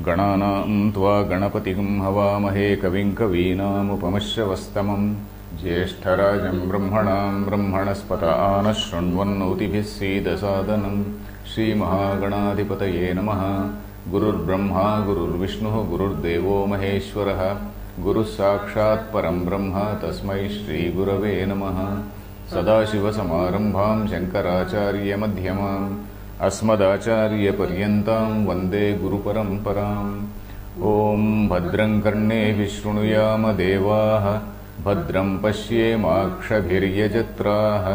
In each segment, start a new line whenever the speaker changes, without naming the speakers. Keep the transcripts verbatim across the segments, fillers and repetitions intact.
गणानां त्वा गणपतिं हवामहे कविं कवीनामुपमश्रवस्तमं ज्येष्ठराजं ब्रह्मणां ब्रह्मणस्पत आनः शृण्वन्नोतिभिः सीदसादनं श्रीमहागणाधिपतये नमः। गुरुर्ब्रह्मा गुरुर्विष्णुः गुरुर्देवो महेश्वरः गुरुः साक्षात् परं ब्रह्म तस्मै श्रीगुरवे नमः। सदाशिवसमारम्भां शङ्कराचार्यमध्यमाम् अस्मदाचार्यपर्यन्तां वन्दे गुरुपरम्पराम्। ॐ भद्रं कर्णेभिः शृणुयाम देवाः भद्रं पश्येमाक्षभिर्यजत्राः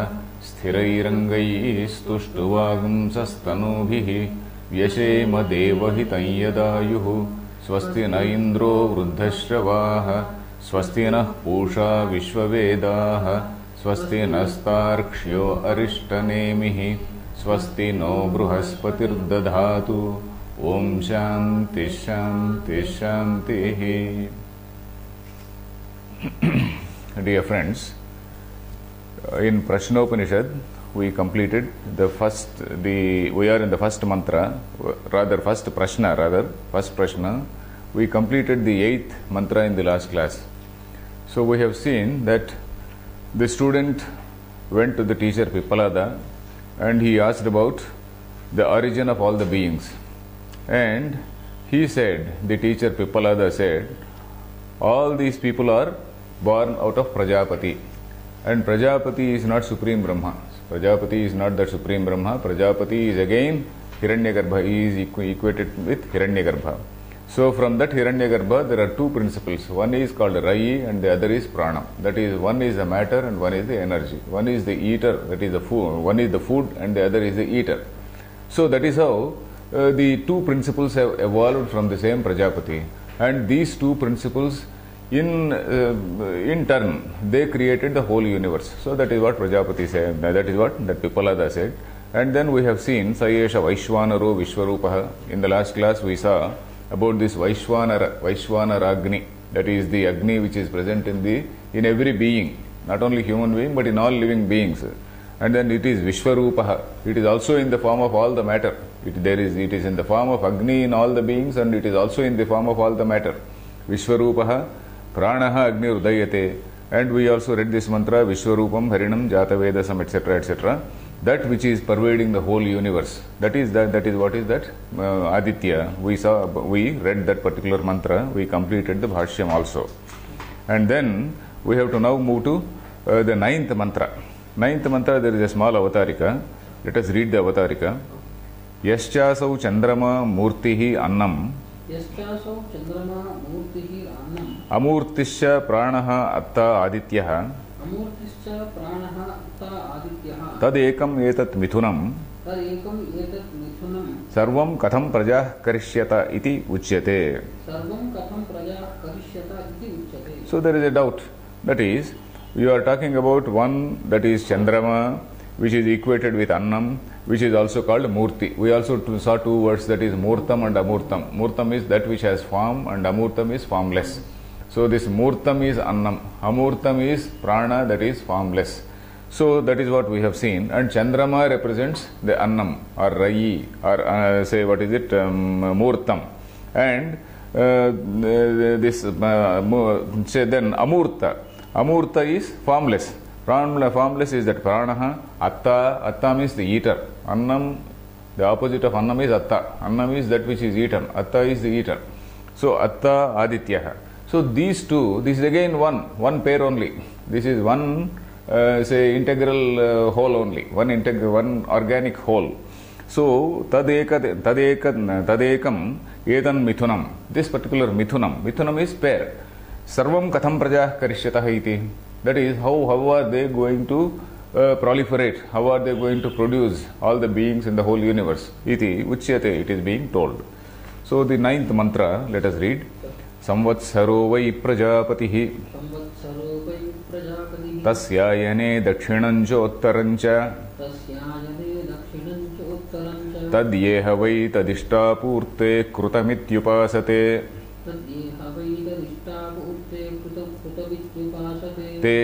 स्थिरैरङ्गैस्तुष्टुवागुंसस्तनूभिः व्यशेम देवहितं यदायुः। स्वस्ति न इन्द्रो वृद्धश्रवाः स्वस्ति नः पूषा विश्ववेदाः स्वस्ति नस्तार्क्ष्यो अरिष्टनेमिः स्वस्ति नो बृहस्पतिर्दधातु। ॐ शान्ति शान्ति शान्तिः। Dear friends, in Prashnopanishad we completed the first the we are in the first mantra, rather first prashna rather first prashna we completed the eighth mantra in the last class. So we have seen that the student went to the teacher Pippalada and he asked about the origin of all the beings, and he said, the teacher Pippalada said, all these people are born out of Prajapati, and Prajapati is not Supreme Brahma. Prajapati is not that Supreme Brahma. Prajapati is again Hiranyagarbha. He is equ- equated with Hiranyagarbha. So from that Hiranyagarbha there are two principles. One is called Rayi and the other is Prana. That is, one is the matter and one is the energy. One is the eater, that is the food. One is the food and the other is the eater. So that is how uh, the two principles have evolved from the same Prajapati. And these two principles in uh, in turn they created the whole universe. So that is what Prajapati said, that is what that Pippalada said. And then we have seen Sayesha Vaishwanaro Vishwarupaha. In the last class we saw about this Vaishwanara, Vaishwanara Agni, that is the Agni which is present in the in every being, not only human being but in all living beings. And then it is Vishwarupaha, it is also in the form of all the matter. It, there is, it is in the form of Agni in all the beings, and it is also in the form of all the matter. Vishwarupaha Pranaha Agni Udayate. And we also read this mantra, Vishwarupam Harinam Jatavedasam, etc., et cetera. That which is pervading the whole universe. That is that. That is what is that? Uh, Aditya. We saw. We read that particular mantra. We completed the Bhashyam also. And then we have to now move to uh, the ninth mantra. Ninth mantra. There is a small avatarika. Let us read the avatarika. Yaschasau Chandrama Murtihi Annam.
Yaschasau Chandrama Murtihi Annam.
Amurtisya Pranaha Atta Adityaha.
Amurtisya Pranaha Atta Adityaha.
Tadekam etat mithunam.
Tadekam etat mithunam.
Sarvam katham prajah karishyata iti uchyate.
Sarvam katham prajah karishyata iti uchyate.
So there is a doubt. That is, you are talking about one that is Chandrama, which is equated with Annam, which is also called Murti. We also saw two words, that is Murtam and Amurtam. Murtam is that which has form and Amurtam is formless. So this Murtam is Annam, Amurtam is Prana, that is formless. So that is what we have seen. And Chandrama represents the Annam or Rayi or uh, say what is it, um, Murtam. And uh, this uh, say then Amurta. Amurta is formless. Formless is that Pranaha. Atta, Atta means the eater. Annam, the opposite of Annam is Atta. Annam is that which is eaten. Atta is the eater. So Atta Adityaha. So these two, this is again one, one pair only. This is one, uh, say, integral uh, whole only, one integral, one organic whole. So tadeka, tadeka, tadekam etan mithunam. This particular mithunam, mithunam is pair. Sarvam katham prajah karishyatah iti. That is how how are they going to uh, proliferate? How are they going to produce all the beings in the whole universe? Iti uchyate. It is being told. So the ninth mantra, let us read. Samvatsaro vai prajapatihi
Samvatsaro vai prajapatihi
tasyayane dakshinancha uttarancha
Tasyayane dakshinancha uttarancha
tadyeha vai tadishtapurte krutamityupasate
Tadyeha vai tadishtapurte krutamityupasate
Te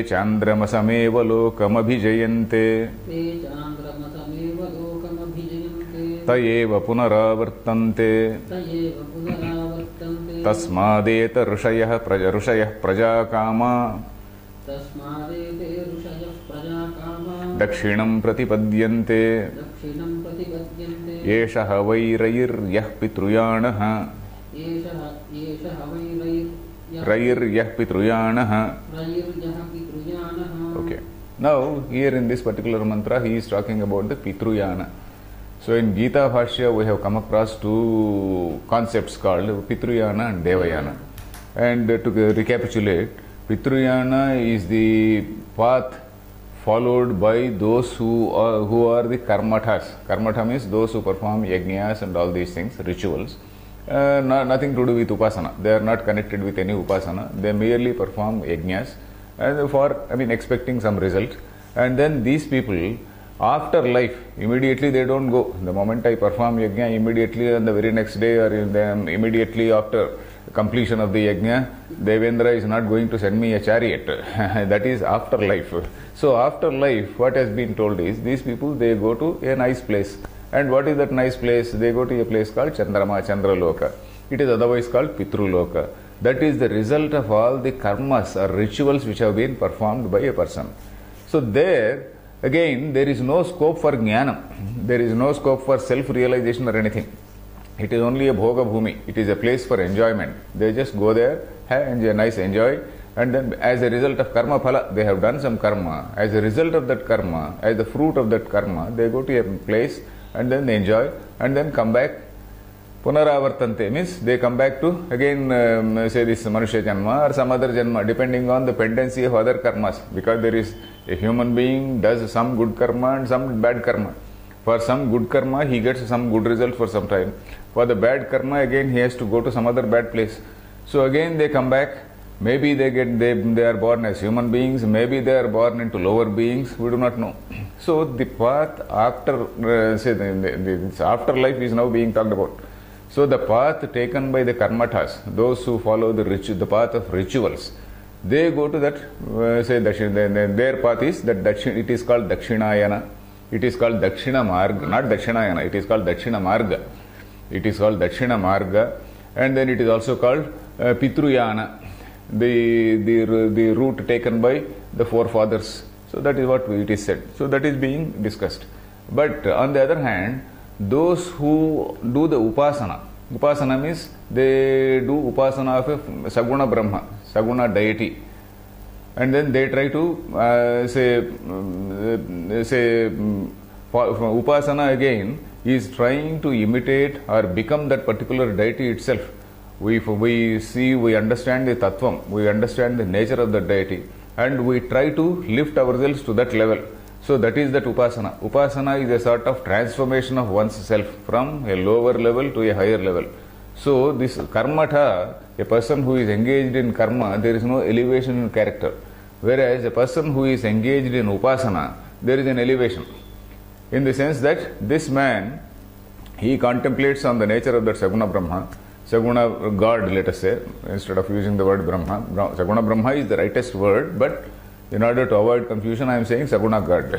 chandramasameva lokamabhijayante.
Te chandramasameva lokamabhijayante.
त एव पुनरावर्तन्ते
त एव पुनरावर्तन्ते
तस्मादेत ऋषयः प्रज ऋषयः प्रजाकामा
तस्मादेते ऋषयः प्रजाकामा
दक्षिणं प्रतिपद्यन्ते
दक्षिणं प्रतिपद्यन्ते
एषः वैरैर्यः पितृयाणः
एषः एषः वै रैर्यः
रैर्यः पितृयाणः.
रैर्यः पितृयाणः.
Okay. Now, here in this particular mantra, he is talking about the Pitruyana. So, in Gita Bhashya, we have come across two concepts called Pitruyana and Devayana. And uh, to recapitulate, Pitruyana is the path followed by those who are, who are the karmathas. Karmatha means those who perform yajnas and all these things, rituals. Uh, no, nothing to do with upasana. They are not connected with any upasana. They merely perform yajnas and for, I mean, expecting some result. And then these people, after life, immediately they don't go. The moment I perform yajna, immediately on the very next day or in the, immediately after completion of the yajna, Devendra is not going to send me a chariot. That is after life. So after life, what has been told is, these people, they go to a nice place. And what is that nice place? They go to a place called Chandrama, Chandraloka. It is otherwise called Pitruloka. That is the result of all the karmas or rituals which have been performed by a person. So there, again, there is no scope for jnanam. There is no scope for self-realization or anything. It is only a bhoga bhumi. It is a place for enjoyment. They just go there, have a nice enjoy, and then as a result of karma phala, they have done some karma. As a result of that karma, as the fruit of that karma, they go to a place and then they enjoy and then come back. Punaravartante means they come back to again um, say this Manushya Janma or some other Janma, depending on the pendency of other karmas, because there is a human being does some good karma and some bad karma. For some good karma he gets some good result for some time. For the bad karma again he has to go to some other bad place. So again they come back. Maybe they get they, they are born as human beings, maybe they are born into lower beings, we do not know. So the path after uh, say the, the, the afterlife is now being talked about. So the path taken by the karmathas, those who follow the ritu, the path of rituals, they go to that uh, say Dakshin, their path is that Dakshin, it is called Dakshinayana. It is called Dakshina Marga, not Dakshinayana, it is called Dakshina Marga. It is called Dakshina Marga, and then it is also called uh, Pitruyana. The, the the route taken by the forefathers. So that is what it is said. So that is being discussed. But on the other hand, those who do the upasana, upasana means they do upasana of a Saguna Brahma, Saguna deity, and then they try to uh, say um, say um, upasana again is trying to imitate or become that particular deity itself. We, we see, we understand the tattvam, we understand the nature of the deity, and we try to lift ourselves to that level. So that is that upasana. Upasana is a sort of transformation of one's self from a lower level to a higher level. So this karmatha, a person who is engaged in karma, there is no elevation in character. Whereas a person who is engaged in upasana, there is an elevation. In the sense that this man, he contemplates on the nature of that Saguna Brahma, Saguna God, let us say, instead of using the word Brahma. Saguna Brahma is the rightest word, but in order to avoid confusion, I am saying Saguna God.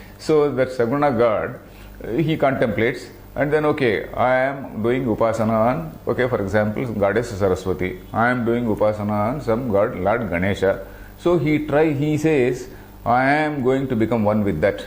So that Saguna God, he contemplates, and then okay, I am doing upasana on, okay, for example, Goddess Saraswati. I am doing upasana on some God, Lord Ganesha. So he try, he says, I am going to become one with that.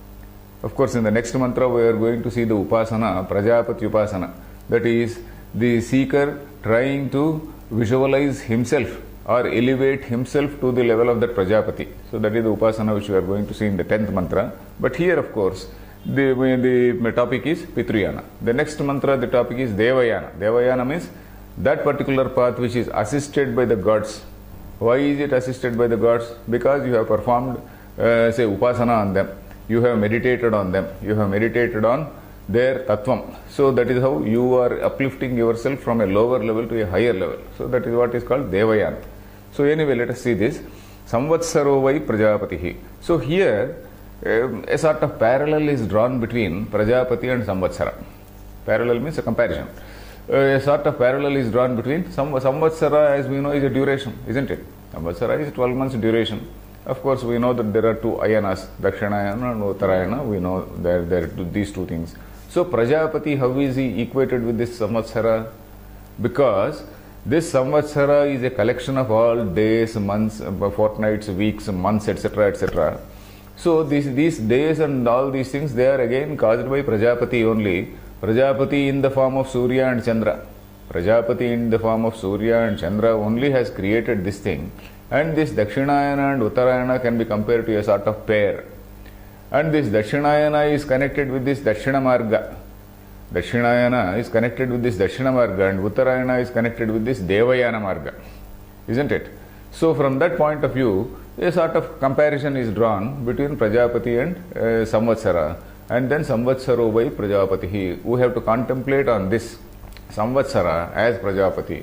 Of course, in the next mantra, we are going to see the upasana, Prajapati upasana. That is, the seeker trying to visualize himself or elevate himself to the level of that Prajapati. So that is the upasana which we are going to see in the tenth mantra. But here, of course, the, the topic is Pitruyana. The next mantra, the topic is Devayana. Devayana means that particular path which is assisted by the gods. Why is it assisted by the gods? Because you have performed, uh, say, upasana on them. You have meditated on them. You have meditated on their tattvam. So that is how you are uplifting yourself from a lower level to a higher level. So that is what is called Devayana. So anyway, let us see this. Samvatsaro vai Prajapatihi. So here, um, a sort of parallel is drawn between Prajapati and Samvatsara. Parallel means a comparison. Uh, a sort of parallel is drawn between Sam, Samvatsara, as we know, is a duration, isn't it? Samvatsara is twelve months duration. Of course, we know that there are two ayanas, Dakshinayana and Uttarayana. We know there, there are these two things. So Prajapati, how is he equated with this Samvatsara? Because this Samvatsara is a collection of all days, months, fortnights, weeks, months, et cetera, et cetera. So these, these days and all these things, they are again caused by Prajapati only. Prajapati in the form of Surya and Chandra. Prajapati in the form of Surya and Chandra only has created this thing. And this Dakshinayana and Uttarayana can be compared to a sort of pair. And this Dakshinayana is connected with this Dakshina Marga. Dakshinayana is connected with this Dakshina Marga and Uttarayana is connected with this Devayana Marga. Isn't it? So from that point of view, a sort of comparison is drawn between Prajapati and uh, Samvatsara. And then Samvatsaro by Prajapati. We have to contemplate on this Samvatsara as Prajapati.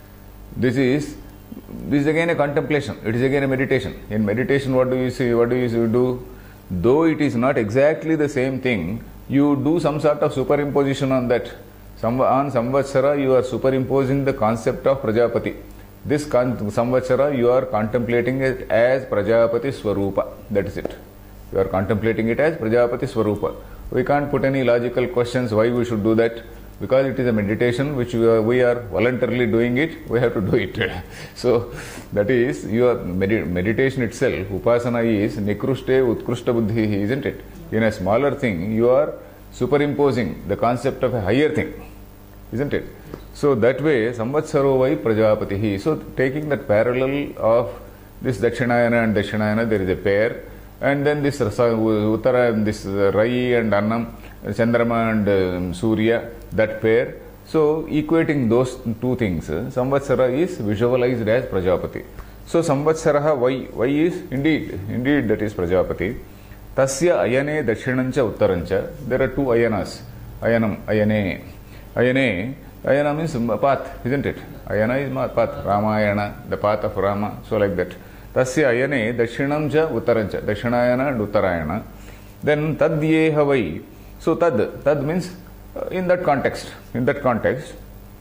This is this is again a contemplation. It is again a meditation. In meditation, what do you see? What do you do? Though it is not exactly the same thing, you do some sort of superimposition on that. Some, on Samvatsara, you are superimposing the concept of Prajapati. This con- Samvatsara, you are contemplating it as Prajapati Swarupa. That is it. You are contemplating it as Prajapati Swarupa. We can't put any logical questions why we should do that. Because it is a meditation which we are, we are voluntarily doing it, we have to do it. So that is, your med- meditation itself, Upasana is Nikrushte Utkrushta Buddhi, isn't it? In a smaller thing, you are superimposing the concept of a higher thing, isn't it? So that way, Samvatsaro vai Prajapati. So taking that parallel of this Dakshinayana and Dakshinayana, there is a pair. And then this Uttara, this Rai and Annam, Chandrama and um, Surya, that pair. So equating those two things, Samvatsara is visualized as Prajapati. So Samvatsara, why? Why is indeed, indeed that is Prajapati. Tasya ayane dakshinancha uttarancha. There are two ayanas. Ayanam, ayane. Ayane, ayana means path, isn't it? Ayana is path. Ramayana, the path of Rama. So like that. Tasya ayane dakshinamcha uttarancha. Dakshinayana and Uttarayana. Then tad yeha vai. So tad, tad means uh, in that context, in that context,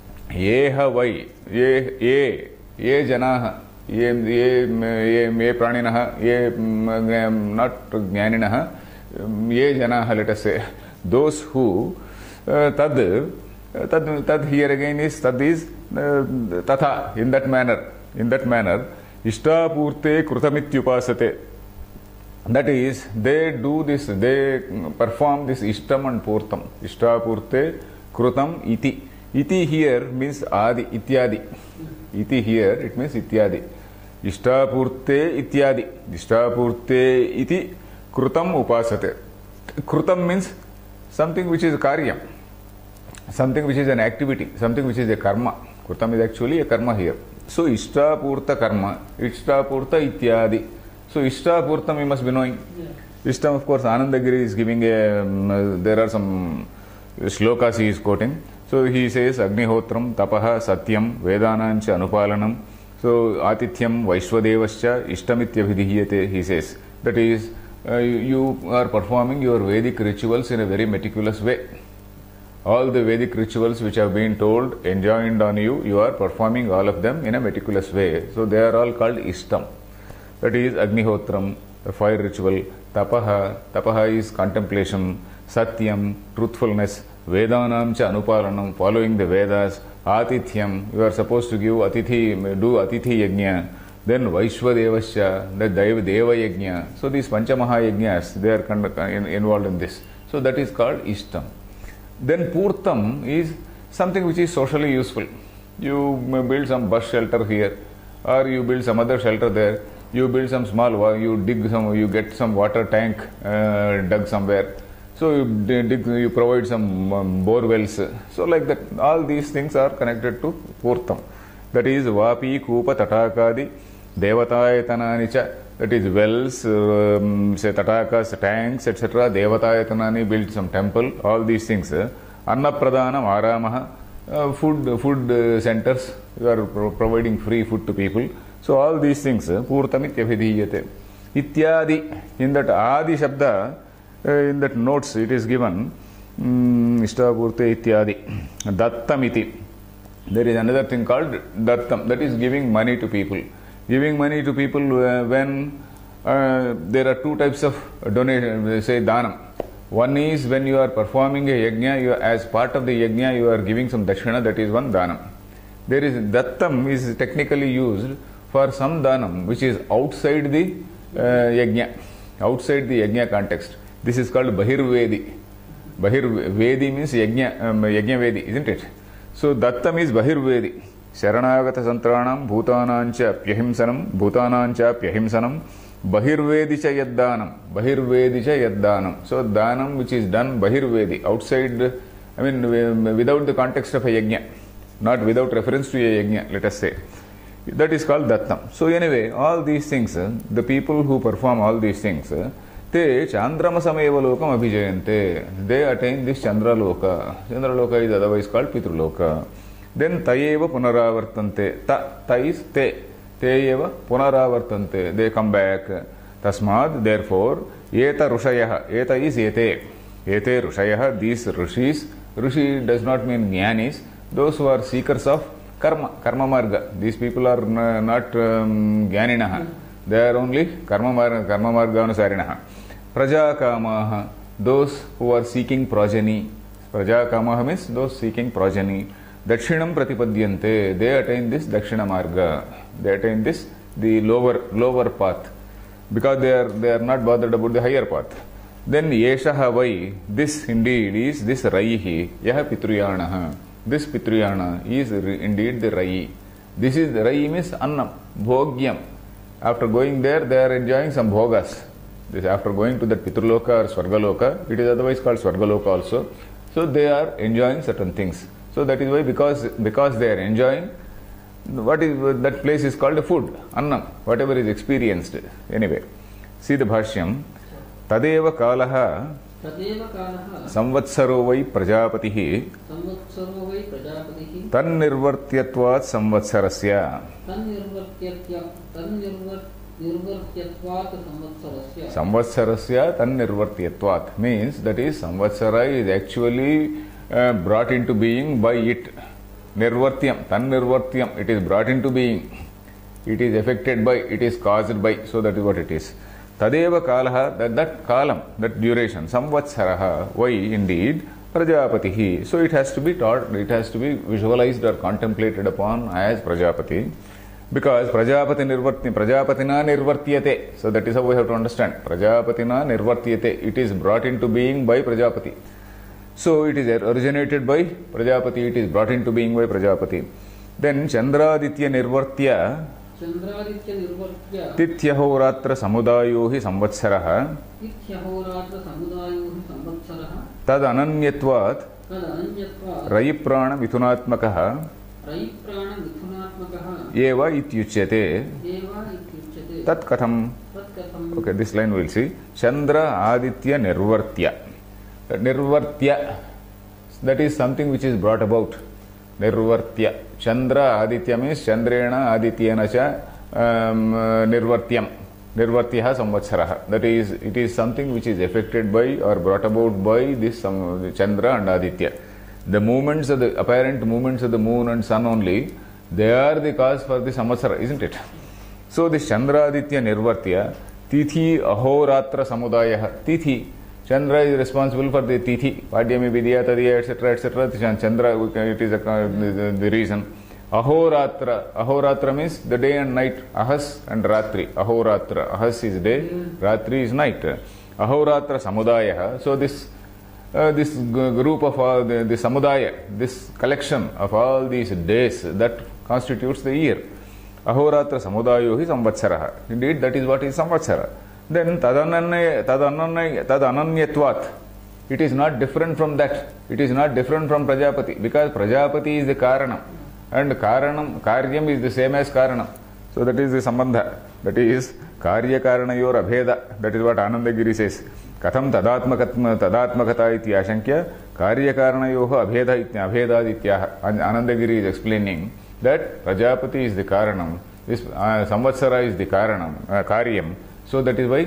yeha vai, ye, ye, ye janaha, ye, ye, ye, ye praninaha, ye not jnaninaha, ye janaha, let us say, those who, uh, tad, tad, tad here again is, tad is uh, tatha, in that manner, in that manner, ishtapurte krutamityupasate. That is, they do this, they perform this ishtam and purtam. Ishtapurte krutam iti. Iti here means adi, ityadi. Iti here, it means ityadi. Ishtapurte ityadi. Ishtapurte iti krutam upasate. Krutam means something which is karyam. Something which is an activity. Something which is a karma. Krutam is actually a karma here. So, ishtapurta karma. Ishtapurta ityadi. So, Ishtapurtam we must be knowing. Yeah. Ishtam, of course, Anandagiri is giving a, um, uh, there are some shlokas he is quoting. So, he says, Agnihotram, Tapaha, Satyam, Vedanancha, Anupalanam. So, Atithyam, Vaishvadevascha, Ishtamitya Vidhiyate, he says. That is, uh, you are performing your Vedic rituals in a very meticulous way. All the Vedic rituals which have been told, enjoined on you, you are performing all of them in a meticulous way. So, they are all called Ishtam. That is Agnihotram, the fire ritual. Tapaha, tapaha is contemplation. Satyam, truthfulness. Vedanam cha anupalanam, following the Vedas. Atithyam, you are supposed to give atithi, do atithi yajna. Then Vaishvadevascha, the Deva yajna. So these Panchamaha yajnas, they are involved in this. So that is called Ishtam. Then Purtam is something which is socially useful. You build some bus shelter here, or you build some other shelter there. You build some small, you dig some, you get some water tank uh, dug somewhere. So you dig, you provide some um, bore wells. So like that, all these things are connected to Purtam. That is Vapi, Kupa, Tatakadi, Devatayatananicha. That is wells, um, say Tatakas, tanks, et cetera. Devatayatanani built some temple. All these things. Annapradhanam, Aramaha, uh, food food uh, centers. You are pro- providing free food to people. So all these things, Purtamitya Vidhiyate. Ityadi, in that Adi Shabda, uh, in that notes it is given, Ishtapurte Ityadi, Dattamiti. There is another thing called Dattam, that is giving money to people. Giving money to people uh, when uh, there are two types of donation, say Dhanam. One is when you are performing a yajna, you, as part of the yajna, you are giving some dakshina, that is one dhanam. There is dattam is technically used for some dhanam which is outside the uh, yajna, outside the yajna context. This is called bahirvedi. Bahirvedi means yajna, um, yajna vedi, isn't it? So dattam is bahirvedi. Sharanagata santranam bhutanancha pyahimsanam bhutanancha pyahimsanam bahirvedi cha yaddanam bahirvedi cha yaddanam. So dhanam which is done bahirvedi, outside, I mean without the context of a yajna, not without reference to a yajna, let us say. That is called dattam. So anyway, all these things, the people who perform all these things, te chandramasameva lokam abhijayante. They attain this chandraloka. Chandraloka is otherwise called pitruloka. Then tayeva punaravartante. Ta, ta is te. Teyeva punaravartante. They come back. Tasmad, therefore, eta rushayah. Eta is ete. Ete rushayah. These rishis. Rishi does not mean jnanis. Those who are seekers of karma, karma marga. These people are not um, jnaninaha. They are only karma marga, karma marga anusarinaha. Praja kamaha. Those who are seeking progeny. Praja kamaha means those seeking progeny. Dakshinam pratipadyante. They attain this dakshina marga. They attain this, the lower lower path. Because they are they are not bothered about the higher path. Then yeshaha vai. This indeed is this raihi. Yaha pitruyanaha. This pitruyana is indeed the rai. This is the rai means annam, bhogyam. After going there, they are enjoying some bhogas. This after going to the Pitruloka or Swargaloka, it is otherwise called Swargaloka also. So they are enjoying certain things. So that is why, because because they are enjoying, what is that place is called a food, annam, whatever is experienced. Anyway, see the bhashyam. Tadeva kalaha samvatsaro vai prajapatihi tannirvartyatvat samvatsarasya. Samvatsarasya tannirvartyatvat means that is samvatsara is actually uh, brought into being by it. Nirvartyam, tannirvartyam, it is brought into being. It is affected by, it is caused by. So that is what it is. Tadeva kalaha, that, that kalam, that duration, samvatsaraha, why indeed, prajapatihi. So it has to be taught, it has to be visualized or contemplated upon as Prajapati. Because Prajapati nirvarti, Prajapatina nirvartyate. So that is how we have to understand. Prajapatina nirvartyate. It is brought into being by Prajapati. So it is originated by Prajapati, it is brought into being by Prajapati. Then Chandraditya nirvartya
Chandraditya nirvartya
Tithyahorattra samudayo hi samvatsaraha
Tithyahorattra samudayo hi samvatsaraha
Tad ananyatvat
Tad ananyatvat
Rayiprana mithunatmakaha
Rayiprana mithunatmakaha
Eva ityuchyate
Eva ityuchyate
Tat katham.
Tat katham.
Okay, this line we'll see. Chandra Aditya Nirvartya. Nirvartya, that is something which is brought about. Nirvartya. Chandra Aditya means Chandrena Adityena cha um, Nirvartyam. Nirvartyaha samvatsaraha. That is, it is something which is affected by or brought about by this um, Chandra and Aditya. The movements of the apparent movements of the moon and sun only, they are the cause for the samvatsara, isn't it? So this Chandra Aditya Nirvartya, Tithi Ahoratra Samudaya. Tithi, Chandra is responsible for the Tithi, Padyami Vidya Tadiya, et cetera, et cetera. Chandra, it is a, the, the reason. Ahoratra, Ahoratra means the day and night. Ahas and Ratri. Ahoratra, Ahas is day, Ratri is night. Ahoratra Samudaya. So this uh, this group of all the, the Samudaya, this collection of all these days, that constitutes the year. Ahoratra Samudayo hi samvatsaraha. Indeed, that is what is samvatsara. Then tadananya tadananya tadananyatvat. It is not different from that. It is not different from Prajapati, because Prajapati is the Karanam and Karanam, Karyam is the same as Karanam. So that is the Sambandha. That is Karya Karanayor Abheda. That is what Anandagiri says. Katham tadatmakatma tadatmakata iti ashankya Karya Karanayoha Abheda itya Abheda itya. Anandagiri is explaining that Prajapati is the Karanam, this uh, Samvatsara is the Karanam, uh, Karyam. So that is why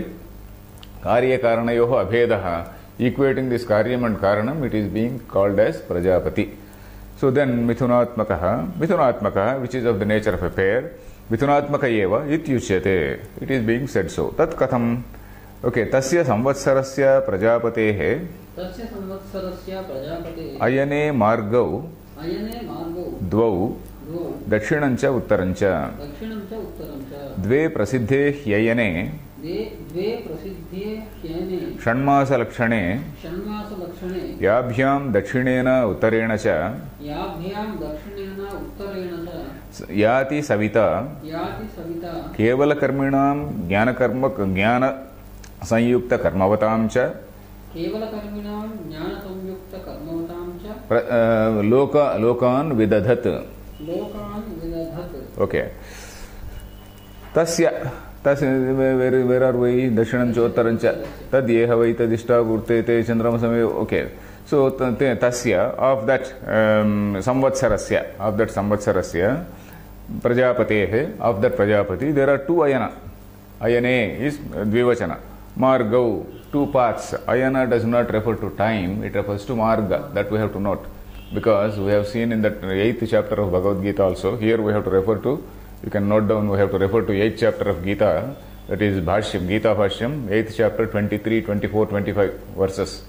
Karya Karanayoho Abhedaha, equating this Karyam and Karanam, it is being called as Prajapati. So then Mithunatmakaha, Mithunatmakaha, which is of the nature of a pair, Mithunatmaka eva ityuchyate. It is being said so. Tat katham. Okay, tasya samvatsarasya prajapatehe
तस्य संवत्सरस्य प्रजापतेः
ayane margau
अयने मार्गौ
द्वौ
द्वौ
दक्षिणञ्च उत्तरञ्च
दक्षिणं च उत्तरं च
द्वे प्रसिद्धे ह्ययने
द्वे द्वे प्रसिद्धे ह्ययने
षण्मासलक्षणे
षण्मासलक्षणे
याभ्यां दक्षिणेन उत्तरेण च
याभ्यां दक्षिणेन उत्तरेण च
याति सविता
याति सविता
केवलकर्मिणां ज्ञानकर्म ज्ञानसंयुक्तकर्मवतां च
केवलकर्मिणां ज्ञानसंयुक्तकर्मवतां च
प्र- अ, लोक लोकान् विदधत्.
लोकान् विदधत्.
Okay. तस्य तस्य where where are we? दक्षिणं च उत्तरं च तद् येह वै तदिष्टा कुर्तेते चन्द्रमसमये. Okay. So tasya of that um, samvatsarasya of that samvatsarasya prajapatehe of that prajapati there are two ayana. Ayane is dvivachana. Margau, two paths. Ayana does not refer to time, it refers to marga. That we have to note. Because we have seen in that eighth chapter of Bhagavad Gita also, here we have to refer to, you can note down, we have to refer to eighth chapter of Gita, that is Bhashyam, Gita Bhashyam, eighth chapter, twenty-three, twenty-four, twenty-five verses.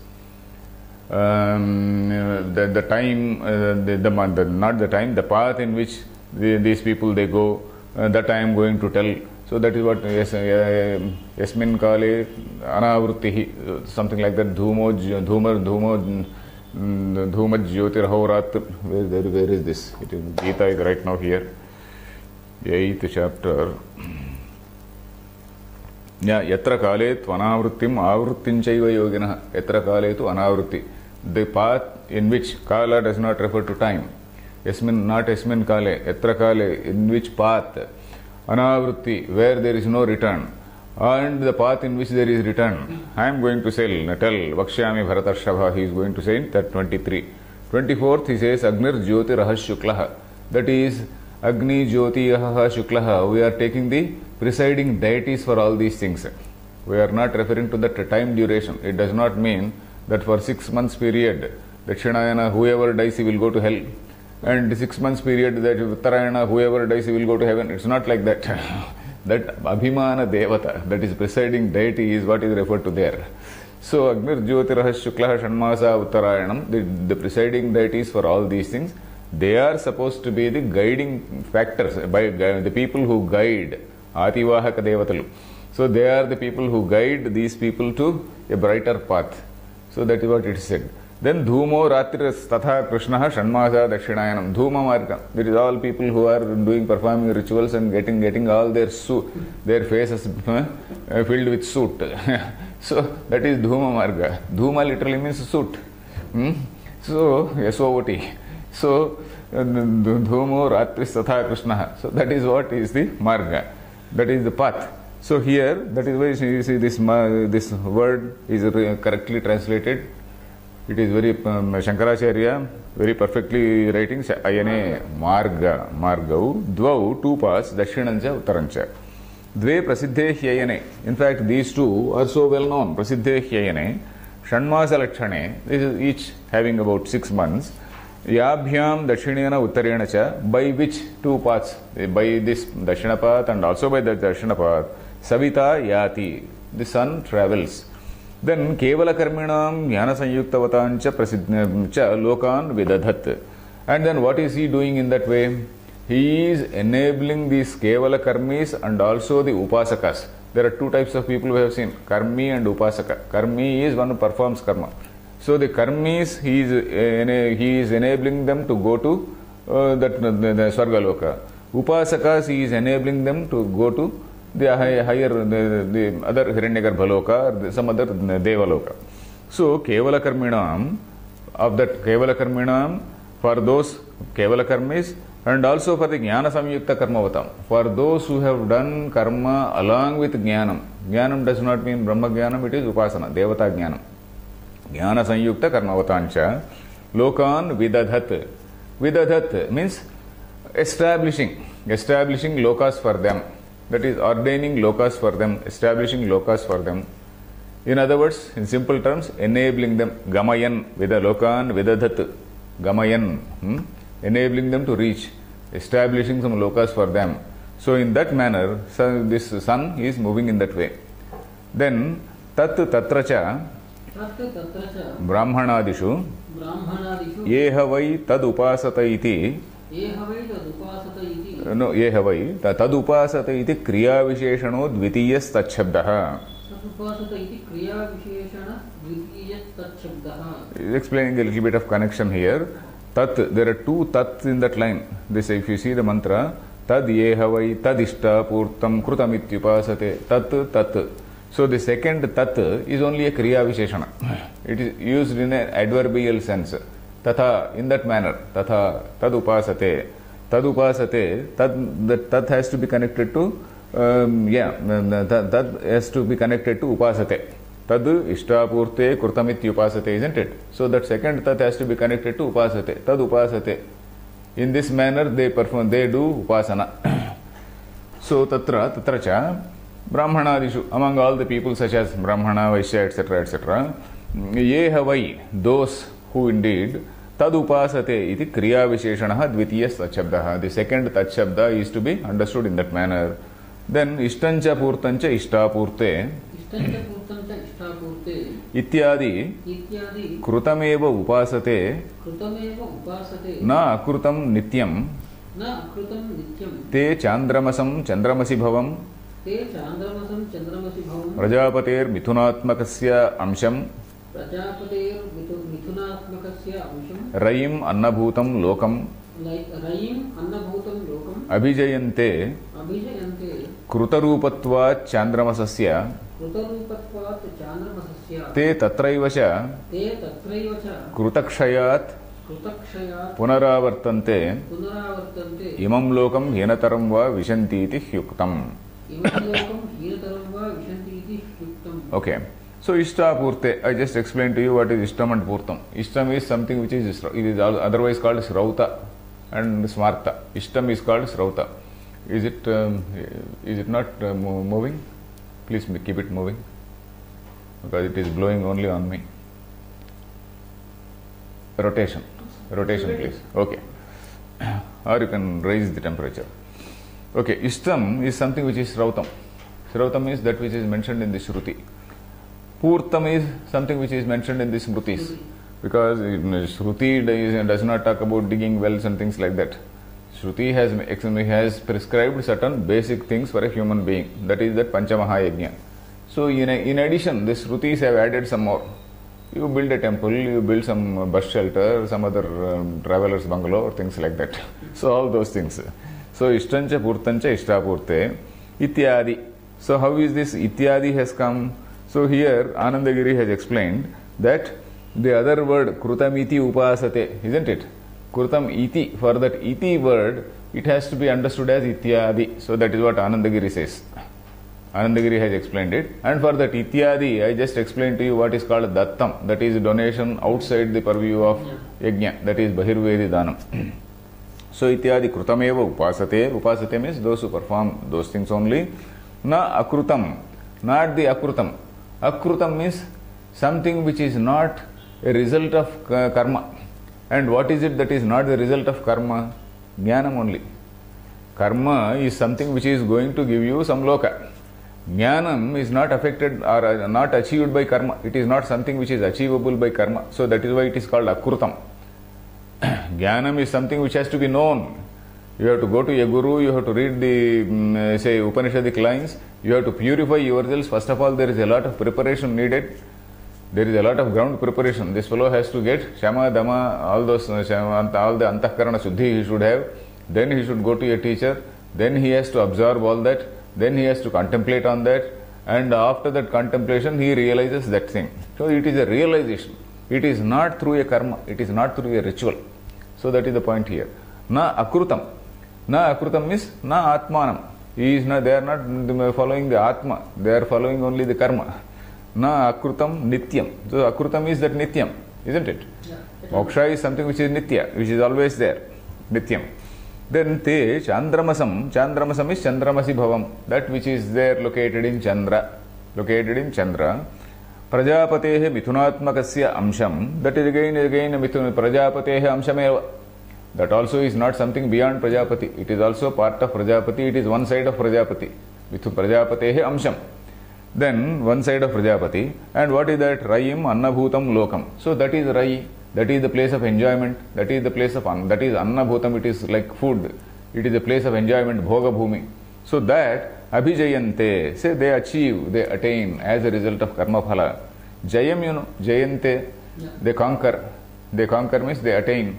Um, the, the time, uh, the, the, the, not the time, the path in which the, these people they go, uh, that I am going to tell. So that is what yes, uh, Yasmin Kale Anavrutti, something like that. Dhumo, Dhumar, Dhumo, Dhumaj Jyotir Haurat. Where, where is this? It is Gita is right now here. eighth chapter. Yeah, Yatra Kale Tvanavrittim Avrittinchaiva Yogina. Yatra Kale tu Anavritti. The path in which Kala does not refer to time. Yasmin, not Yasmin Kale. Yatra Kale, in which path? Anavritti, where there is no return. And the path in which there is return. I am going to tell, tell Vakshyami Bharatarshabha, he is going to say in that twenty-three. twenty-fourth he says Agnir Jyoti Rahas Shuklaha. That is Agni Jyoti Yaha Shuklaha. We are taking the presiding deities for all these things. We are not referring to that time duration. It does not mean that for six months period, Dakshinayana, whoever dies, he will go to hell. And six months period, that Uttarayana, whoever dies, he will go to heaven. It's not like that. That Abhimana Devata, that is presiding deity, is what is referred to there. So, Agnir Jyotirah Shuklaha Shanmasa Uttarayanam, the, the presiding deities for all these things, they are supposed to be the guiding factors, by the people who guide Ativahaka Devatalu. So, they are the people who guide these people to a brighter path. So, that is what it is said. Then Dhumo Ratris Tatha Krishnaha Shanmasa Dakshinayanam. Dhuma Marga. There is all people who are doing performing rituals and getting getting all their suit, their faces uh, filled with soot. So that is Dhuma Marga. Dhuma literally means soot. Hmm? So S O O T. So Dhumo Ratris Tatha Krishnaha. So that is what is the Marga. That is the path. So here, that is why you see this this word is correctly translated. It is very, um, Shankaracharya, very perfectly writing, Ayane Marga, Margau, Dvau, two paths, Dakshinancha, Uttarancha. Dve Prasiddhe Hyayane. In fact, these two are so well known. Prasiddhe Hyayane, Shanmasa Lakshane, this is each having about six months. Yabhyam Dakshinena Uttarena cha, by which two paths, by this Dakshina path and also by the Dakshina path, Savita Yati, the sun travels. Then Kevala Karminam Jnana Sanyuktavatancha Prasidhcha Lokan Vidadhat. And then what is he doing in that way? He is enabling these Kevala Karmis and also the Upasakas. There are two types of people we have seen, Karmi and Upasaka. Karmi is one who performs karma. So the Karmis, he is, he is enabling them to go to uh, that, the, the Swargaloka. Upasakas, he is enabling them to go to the higher, the, the other Hiranyagarbhaloka, some other Devaloka. So, Kevala Karminam, of that Kevala Karminam, for those Kevala Karmis, and also for the Jnana Samyukta Karmavatam, for those who have done karma along with Jnanam. Jnanam does not mean Brahma Jnanam, it is Upasana, Devata Jnanam. Jnana Samyukta Karmavatancha, Lokan Vidadhat. Vidadhat means establishing, establishing lokas for them. That is ordaining lokas for them, establishing lokas for them. In other words, in simple terms, enabling them, Gamayan, Vida Lokan, Vidadhat, Gamayan, hmm? enabling them to reach, establishing some lokas for them. So in that manner, so this sun is moving in that way. Then, तत् तत्र च
तत् तत्र च
ब्राह्मणादिषु
ब्राह्मणादिषु
येह वै तदुपासत इति
येह वै तदुपासत इति
नो येह वै त- तदुपासत इति क्रियाविशेषणो द्वितीयस्तच्छब्दः.
तदुपासत इति क्रियाविशेषण द्वितीयस्तच्छब्दः.
Explaining a little bit of connection here. Tat, there are two tats in that line. This, if you see the mantra, tad yeha vai tad ishta purtam krutam ityupasate, tat tat. So the second tat is only a kriya visheshana. It is used in an adverbial sense. Tatha, in that manner, tatha, tad upasate, tad upasate, tad, that tat has to be connected to, um, yeah, that, that has to be connected to upasate. Tad ishtapurte krutamityupasate, isn't it? So that second tat has to be connected to upasate. Tad upasate. In this manner they perform, they do upasana. So tatra, tatra cha, brahmanadishu, among all the people such as brahmana, vaishya, et cetera, et cetera, yeha vai, those who indeed, tad upasate iti kriya visheshanaha dvitiyas tachabdaha. The second tachabda is to be understood in that manner. Then ishtancha purtancha ishtapurte इत्यादि कृतमेव उपासते न अकृतं नित्यं ते चान्द्रमसं चन्द्रमसि भवं प्रजापतेर्मिथुनात्मकस्य अंशं रयिम् अन्नभूतं लोकं अभिजयन्ते कृतरूपत्वात् चान्द्रमसस्य ते तत्रैव च कृतक्षयात् पुनरावर्तन्ते इमं लोकं हीनतरं वा विशन्तीति ह्युक्तम्. Okay. So Ishtapurte, I just explained to you what is Ishtam and Purtam. Ishtam is something which is, it is otherwise called Srauta and Smarta. Ishtam is called Srauta. Is it, um, is it not uh, moving? Please keep it moving, because it is blowing only on me. Rotation. Rotation, please. Okay. Or you can raise the temperature. Okay. Ishtam is something which is Srautam. Srautam is that which is mentioned in the Shruti. Purtam is something which is mentioned in the Smrutis. Because Shruti does not talk about digging wells and things like that. Shruti has, has prescribed certain basic things for a human being. That is that Panchamahayajna. So in, a, in addition, the Shrutis have added some more. You build a temple, you build some bus shelter, some other um, traveler's bungalow, or things like that. So all those things. So Ishtancha Purtancha Ishtapurte Ityadi. So how is this Ityadi has come? So here Anandagiri has explained that the other word Krutamiti Upasate, isn't it? Krutam iti, for that iti word, it has to be understood as ityadi. So that is what Anandagiri says. Anandagiri has explained it. And for that ityadi, I just explained to you what is called dattam. That is donation outside the purview of yajna. That is bahirvedi danam. So ityadi krutameva upasate. Upasate means those who perform those things only. Na akrutam. Not the akrutam. Akrutam means something which is not a result of karma. And what is it that is not the result of karma? Jnanam only. Karma is something which is going to give you some loka. Jnanam is not affected or not achieved by karma. It is not something which is achievable by karma. So that is why it is called akrutam. Jnanam is something which has to be known. You have to go to a guru, you have to read the, um, say, Upanishadic lines. You have to purify yourselves. First of all, there is a lot of preparation needed. There is a lot of ground preparation. This fellow has to get Shama, Dama, all those, all the Antahkarana Shuddhi he should have. Then he should go to a teacher. Then he has to absorb all that. Then he has to contemplate on that. And after that contemplation, he realizes that thing. So it is a realization. It is not through a karma. It is not through a ritual. So that is the point here. Na akrutam. Na akrutam means na atmanam. He is not, they are not following the atma. They are following only the karma. Na akrutam nityam. So akrutam is that nityam, isn't it? Yeah. Moksha is something which is nitya, which is always there. Nityam. Then te chandramasam. Chandramasam is chandramasi bhavam. That which is there located in Chandra. Located in Chandra. Prajapatehe mithunatmakasya amsham. That is again again mithun prajapatehe amshameva. That also is not something beyond Prajapati. It is also part of Prajapati. It is one side of Prajapati. Mithu prajapatehe amsham. Then one side of Prajapati, and what is that? Rayim Annabhutam Lokam. So that is Rai, that is the place of enjoyment, that is the place of, an, that is Annabhutam, it is like food, it is a place of enjoyment, Bhoga Bhumi. So that Abhijayante, say they achieve, they attain as a result of Karma Phala. Jayam, you know, Jayante, yeah. They conquer, they conquer means they attain.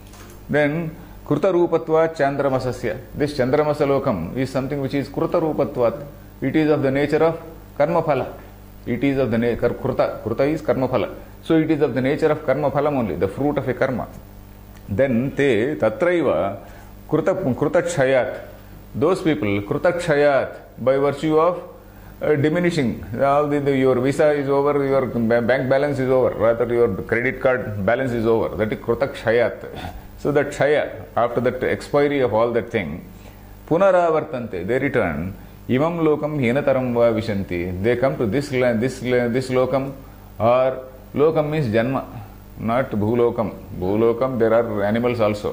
Then Kruta Rupatvat Chandramasasya, this Chandramasa Lokam is something which is Kruta Rupatvat, it is of the nature of Karma Phala. It is of the nature, Kruta, Kruta is Karma Phala. So it is of the nature of Karma Phalam only, the fruit of a karma. Then te tatraiva Kruta, Kruta Kshayat. Those people, Kruta Kshayat, by virtue of uh, diminishing, all the, the, your visa is over, your bank balance is over, rather your credit card balance is over. That is Kruta Kshayat. So that Kshaya, after that expiry of all that thing, Punaravartante, they return. Imam lokam hinataram va vishanti. They come to this land, this this lokam, or lokam means janma, not bhulokam. Bhulokam, there are animals also.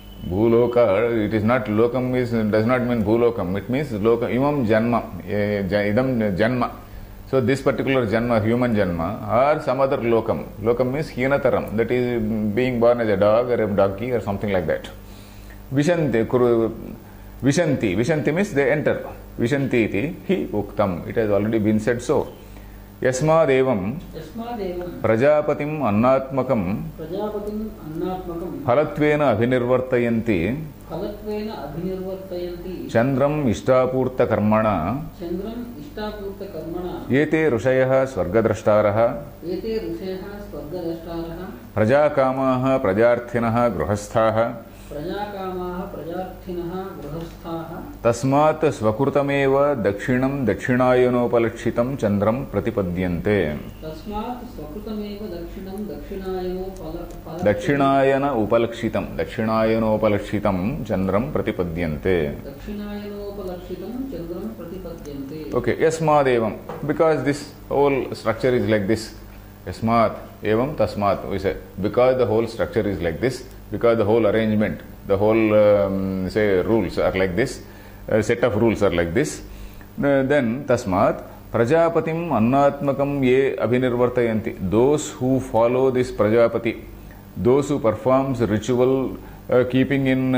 Bhuloka, it is not lokam, is does not mean bhulokam. It means lokam, imam janma, idam janma. So this particular janma, human janma, or some other lokam. Lokam means hinataram, that is being born as a dog or a donkey or something like that. Vishanti, vishanti, vishanti means they enter. Vishanti iti hi uktam. It has already been said so. Yasmadevam Prajapatim Annatmakam
Prajapatim Annatmakam
Phalatvena Abhinirvartayanti
Phalatvena Abhinirvartayanti
Chandram Ishtapurta Karmana
Chandram Ishtapurta Karmana
Yete Rushayah Swargadrashtaraha
Yete Rushayah Swargadrashtaraha
Prajakamaha Prajarthinaha Gruhasthaha
Prajakamaha Prajarthinaha Gruhasthaha
Tasmat Svakrutameva Dakshinam Dakshinayanopalashitam Chandram Pratipadyante
Tasmat Svakrutameva Dakshinam Dakshinayanopalashitam
Dakshinayana Upalakshitam Dakshinayanopalashitam Chandram Pratipadyante
Dakshinayanopalashitam Chandram Pratipadyante.
Okay, Yasmadevam. Because this whole structure is like this. Yasmat, evam, tasmat, we say. Because the whole structure is like this, because the whole arrangement, the whole, um, say, rules are like this, a set of rules are like this, uh, then tasmat, Prajapatim Annatmakam ye abhinirvartayanti. Those who follow this Prajapati, those who performs ritual uh, keeping in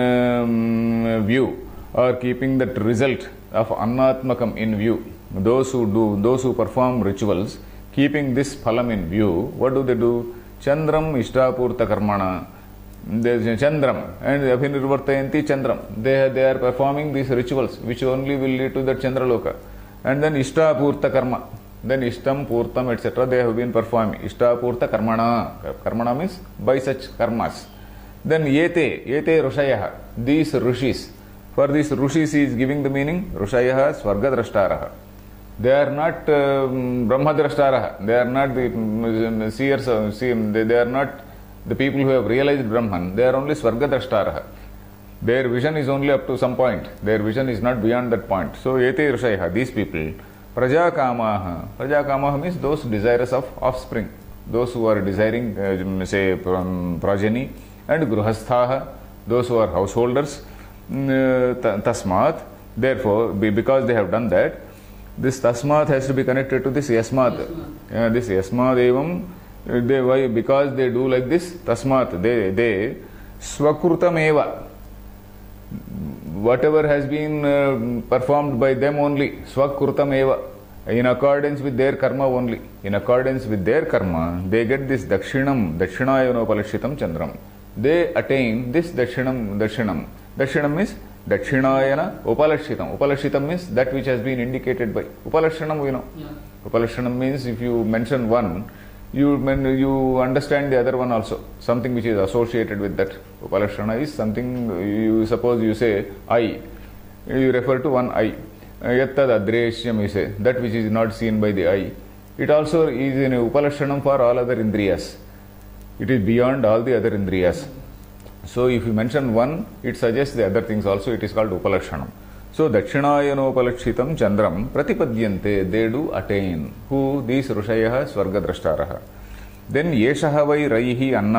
um, view, or keeping that result of Annatmakam in view, those who do, those who perform rituals, keeping this phalam in view, what do they do? Chandram Ishtapurta Karmana. There is Chandram and Abhinirvartayanti Chandram. They, they are performing these rituals which only will lead to that Chandraloka. And then Ishtapurta Karma. Then Ishtam, Purtam, et cetera. They have been performing. Ishtapurta Karmana. Karmana means by such karmas. Then Yete, Yete Rushayah. These Rishis. For these Rishis he is giving the meaning Rushayah Swargadrashtaraha. They are not um, Brahmadrashtaraha. They are not the um, seers. Uh, see, they, they are not the people who have realized Brahman. They are only Swargadrashtaraha. Their vision is only up to some point. Their vision is not beyond that point. So, Yete Rushayah, these people, Prajakamaha. Prajakamaha means those desirous of offspring. Those who are desiring, uh, say, um, progeny. And Gruhasthaha, those who are householders. Uh, tasmat, therefore, because they have done that, this tasmat has to be connected to this yasmad. Uh, this yasmad evam, they, why? Because they do like this, tasmat, they, they, swakrutameva, whatever has been uh, performed by them only, swakrutameva, in accordance with their karma only, in accordance with their karma, they get this dakshinam, dakshinayanopalashitam chandram. They attain this dakshinam, dakshinam. Dakshinam means Dakshinayana Upalashitam. Upalashitam means that which has been indicated by Upalashanam, you know.
Yeah.
Upalashanam means if you mention one, you you understand the other one also. Something which is associated with that. Upalashana is something, you suppose you say I. You refer to one I. Yattad adreshyam, you say. That which is not seen by the eye. It also is in Upalashanam for all other indriyas. It is beyond all the other indriyas. So if you mention one, it suggests the other things also. It is called Upalashanam. So Dakshinayanopalashitam Chandram Pratipadyante, they do attain. Who? These Rushayah Swargadrashtaraha. Then Yeshaha vai Raihi Annam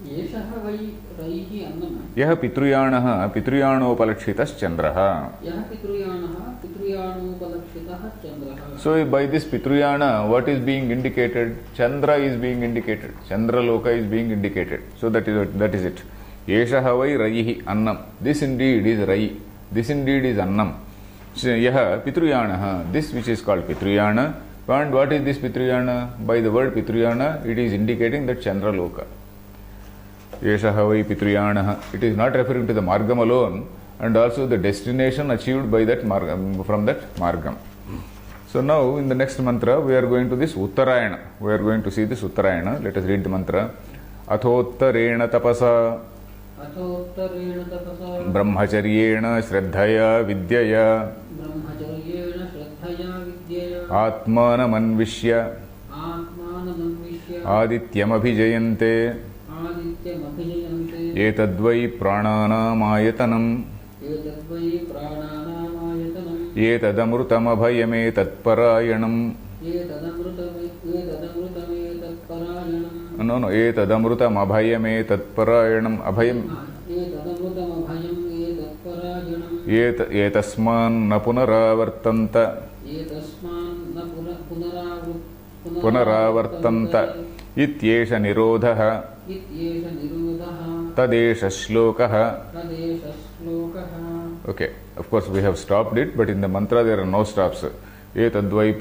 एषः वै रैः अन्नम्
यः पितृयाणः पितृयाणोपलक्षितश्चन्द्रः.
यः पितृयाणः पितृयाणोपलक्षितः चन्द्रः.
So by this pitruyana, what is being indicated? Chandra is being indicated. Chandra loka is being indicated. So that is that is it. Yeshaha vai raihi annam. This indeed is rai. This indeed is annam. Yaha pitruyana. This which is called pitruyana. And what is this pitruyana? By the word pitruyana, it is indicating that Chandra loka. Yeshaha vai pitruyana. It is not referring to the margam alone, and also the destination achieved by that margam, from that margam. So now in the next mantra we are going to this Uttarayana. We are going to see this Uttarayana. Let us read the mantra. Athottarena tapasa
अथोत्तरेण तपसा
ब्रह्मचर्येण श्रद्धया विद्यया
ब्रह्मचर्येण श्रद्धया विद्यया
आत्मानमन्विष्य
आत्मानमन्विष्य
आदित्यमभिजयन्ते
आदित्यमभिजयन्ते
एतद्वै प्राणानामायतनम्
एतद्वै प्राणानामायतनम्
एतदमृतमभयमेतत्परायणम्
एतदमृतमे एतदमृतमेतत्परायणम्
No, no, एतदमृतमभयमेतत्परायणम् अभयम्
एतदमृतमभयम् एतत्परायणम्
एत एतस्मान्न पुनरावर्तन्त
एतस्मान्न पुनः पुनरावृ
पुनरावर्तन्त इत्येष निरोधः
इत्येष निरोधः
तदेष श्लोकः.
तदेष श्लोकः.
Okay, of course we have stopped it, but in the mantra there are no stops. एतद्वै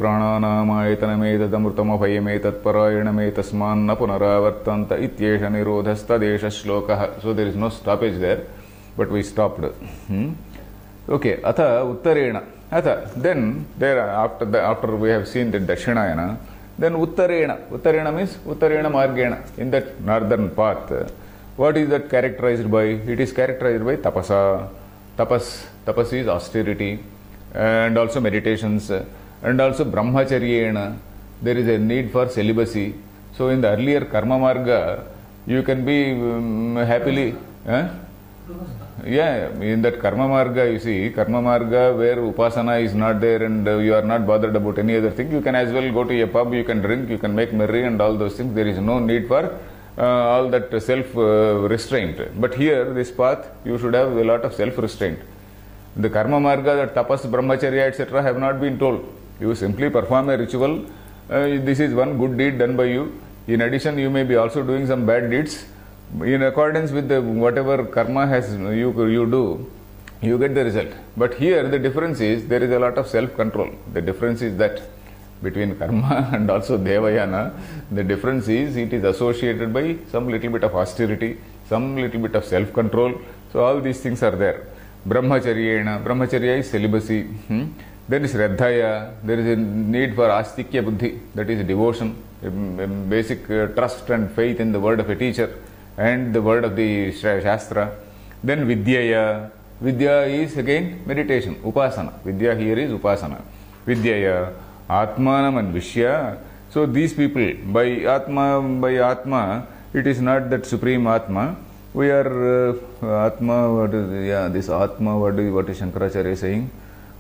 प्राणानामायतनमेतदमृतमभयमेतत्परायणमेतस्मान्न पुनरावर्तन्त इत्येष निरोधस्तदेष श्लोकः. So there is no stoppage there, but we stopped. Hmm? Okay, atha uttarena. Atha, then there after the, after we have seen the Dashinayana, then uttarena. Uttarena means uttarena margena, in that northern path. What is that characterized by? It is characterized by tapasa. Tapas. Tapas is austerity, and also meditations, and also brahmacharyena. There is a need for celibacy. So in the earlier karma marga, you can be um, happily. Eh? Yeah, in that karma marga, you see, karma marga where upasana is not there and uh, you are not bothered about any other thing, you can as well go to a pub, you can drink, you can make merry and all those things. There is no need for uh, all that self uh, restraint. But here, this path, you should have a lot of self restraint. The karma marga, that tapas, brahmacharya, et cetera have not been told. You simply perform a ritual. Uh, this is one good deed done by you. In addition, you may be also doing some bad deeds. In accordance with the whatever karma has you you do, you get the result. But here the difference is there is a lot of self-control. The difference is that between karma and also devayana, the difference is it is associated by some little bit of austerity, some little bit of self-control. So all these things are there. Brahmacharyena, brahmacharya is celibacy. Hmm? Then Shraddhaya, there is a need for astikya buddhi, that is devotion, a, a basic uh, trust and faith in the word of a teacher and the word of the Shastra. Then Vidyaya, Vidya is again meditation, Upasana. Vidya here is Upasana. Vidyaya, Atmanam and Vishya. So these people, by Atma, by Atma, it is not that supreme Atma. We are uh, Atma, what is, yeah, this Atma, what is, what is Shankaracharya saying?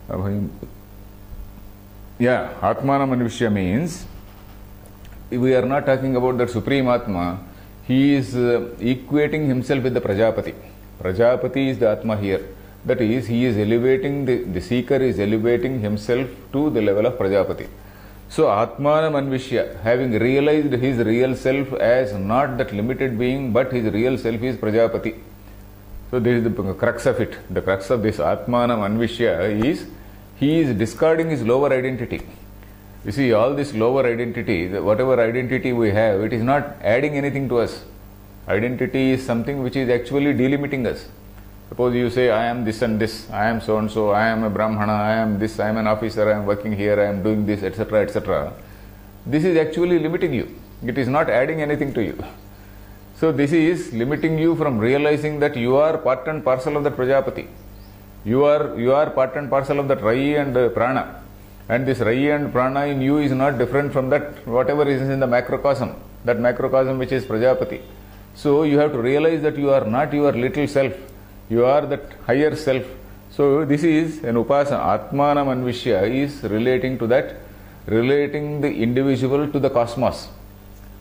Yeah, Atmanam and Vishya means, we are not talking about that supreme Atma. He is uh, equating himself with the Prajapati. Prajapati is the Atma here. That is, he is elevating, the, the seeker is elevating himself to the level of Prajapati. So, Atmanam Anvishya, having realized his real self as not that limited being, but his real self is Prajapati. So, this is the crux of it. The crux of this Atmanam Anvishya is, he is discarding his lower identity. You see, all this lower identity, whatever identity we have, it is not adding anything to us. Identity is something which is actually delimiting us. Suppose you say, I am this and this, I am so and so, I am a Brahmana, I am this, I am an officer, I am working here, I am doing this, et cetera, et cetera. This is actually limiting you. It is not adding anything to you. So this is limiting you from realizing that you are part and parcel of that Prajapati. You are, you are part and parcel of that Rai and uh, Prana. And this Rai and Prana in you is not different from that whatever is in the macrocosm, that macrocosm which is Prajapati. So you have to realize that you are not your little self, you are that higher self. So this is an upasana. Atmanam Anvishya is relating to that, relating the individual to the cosmos.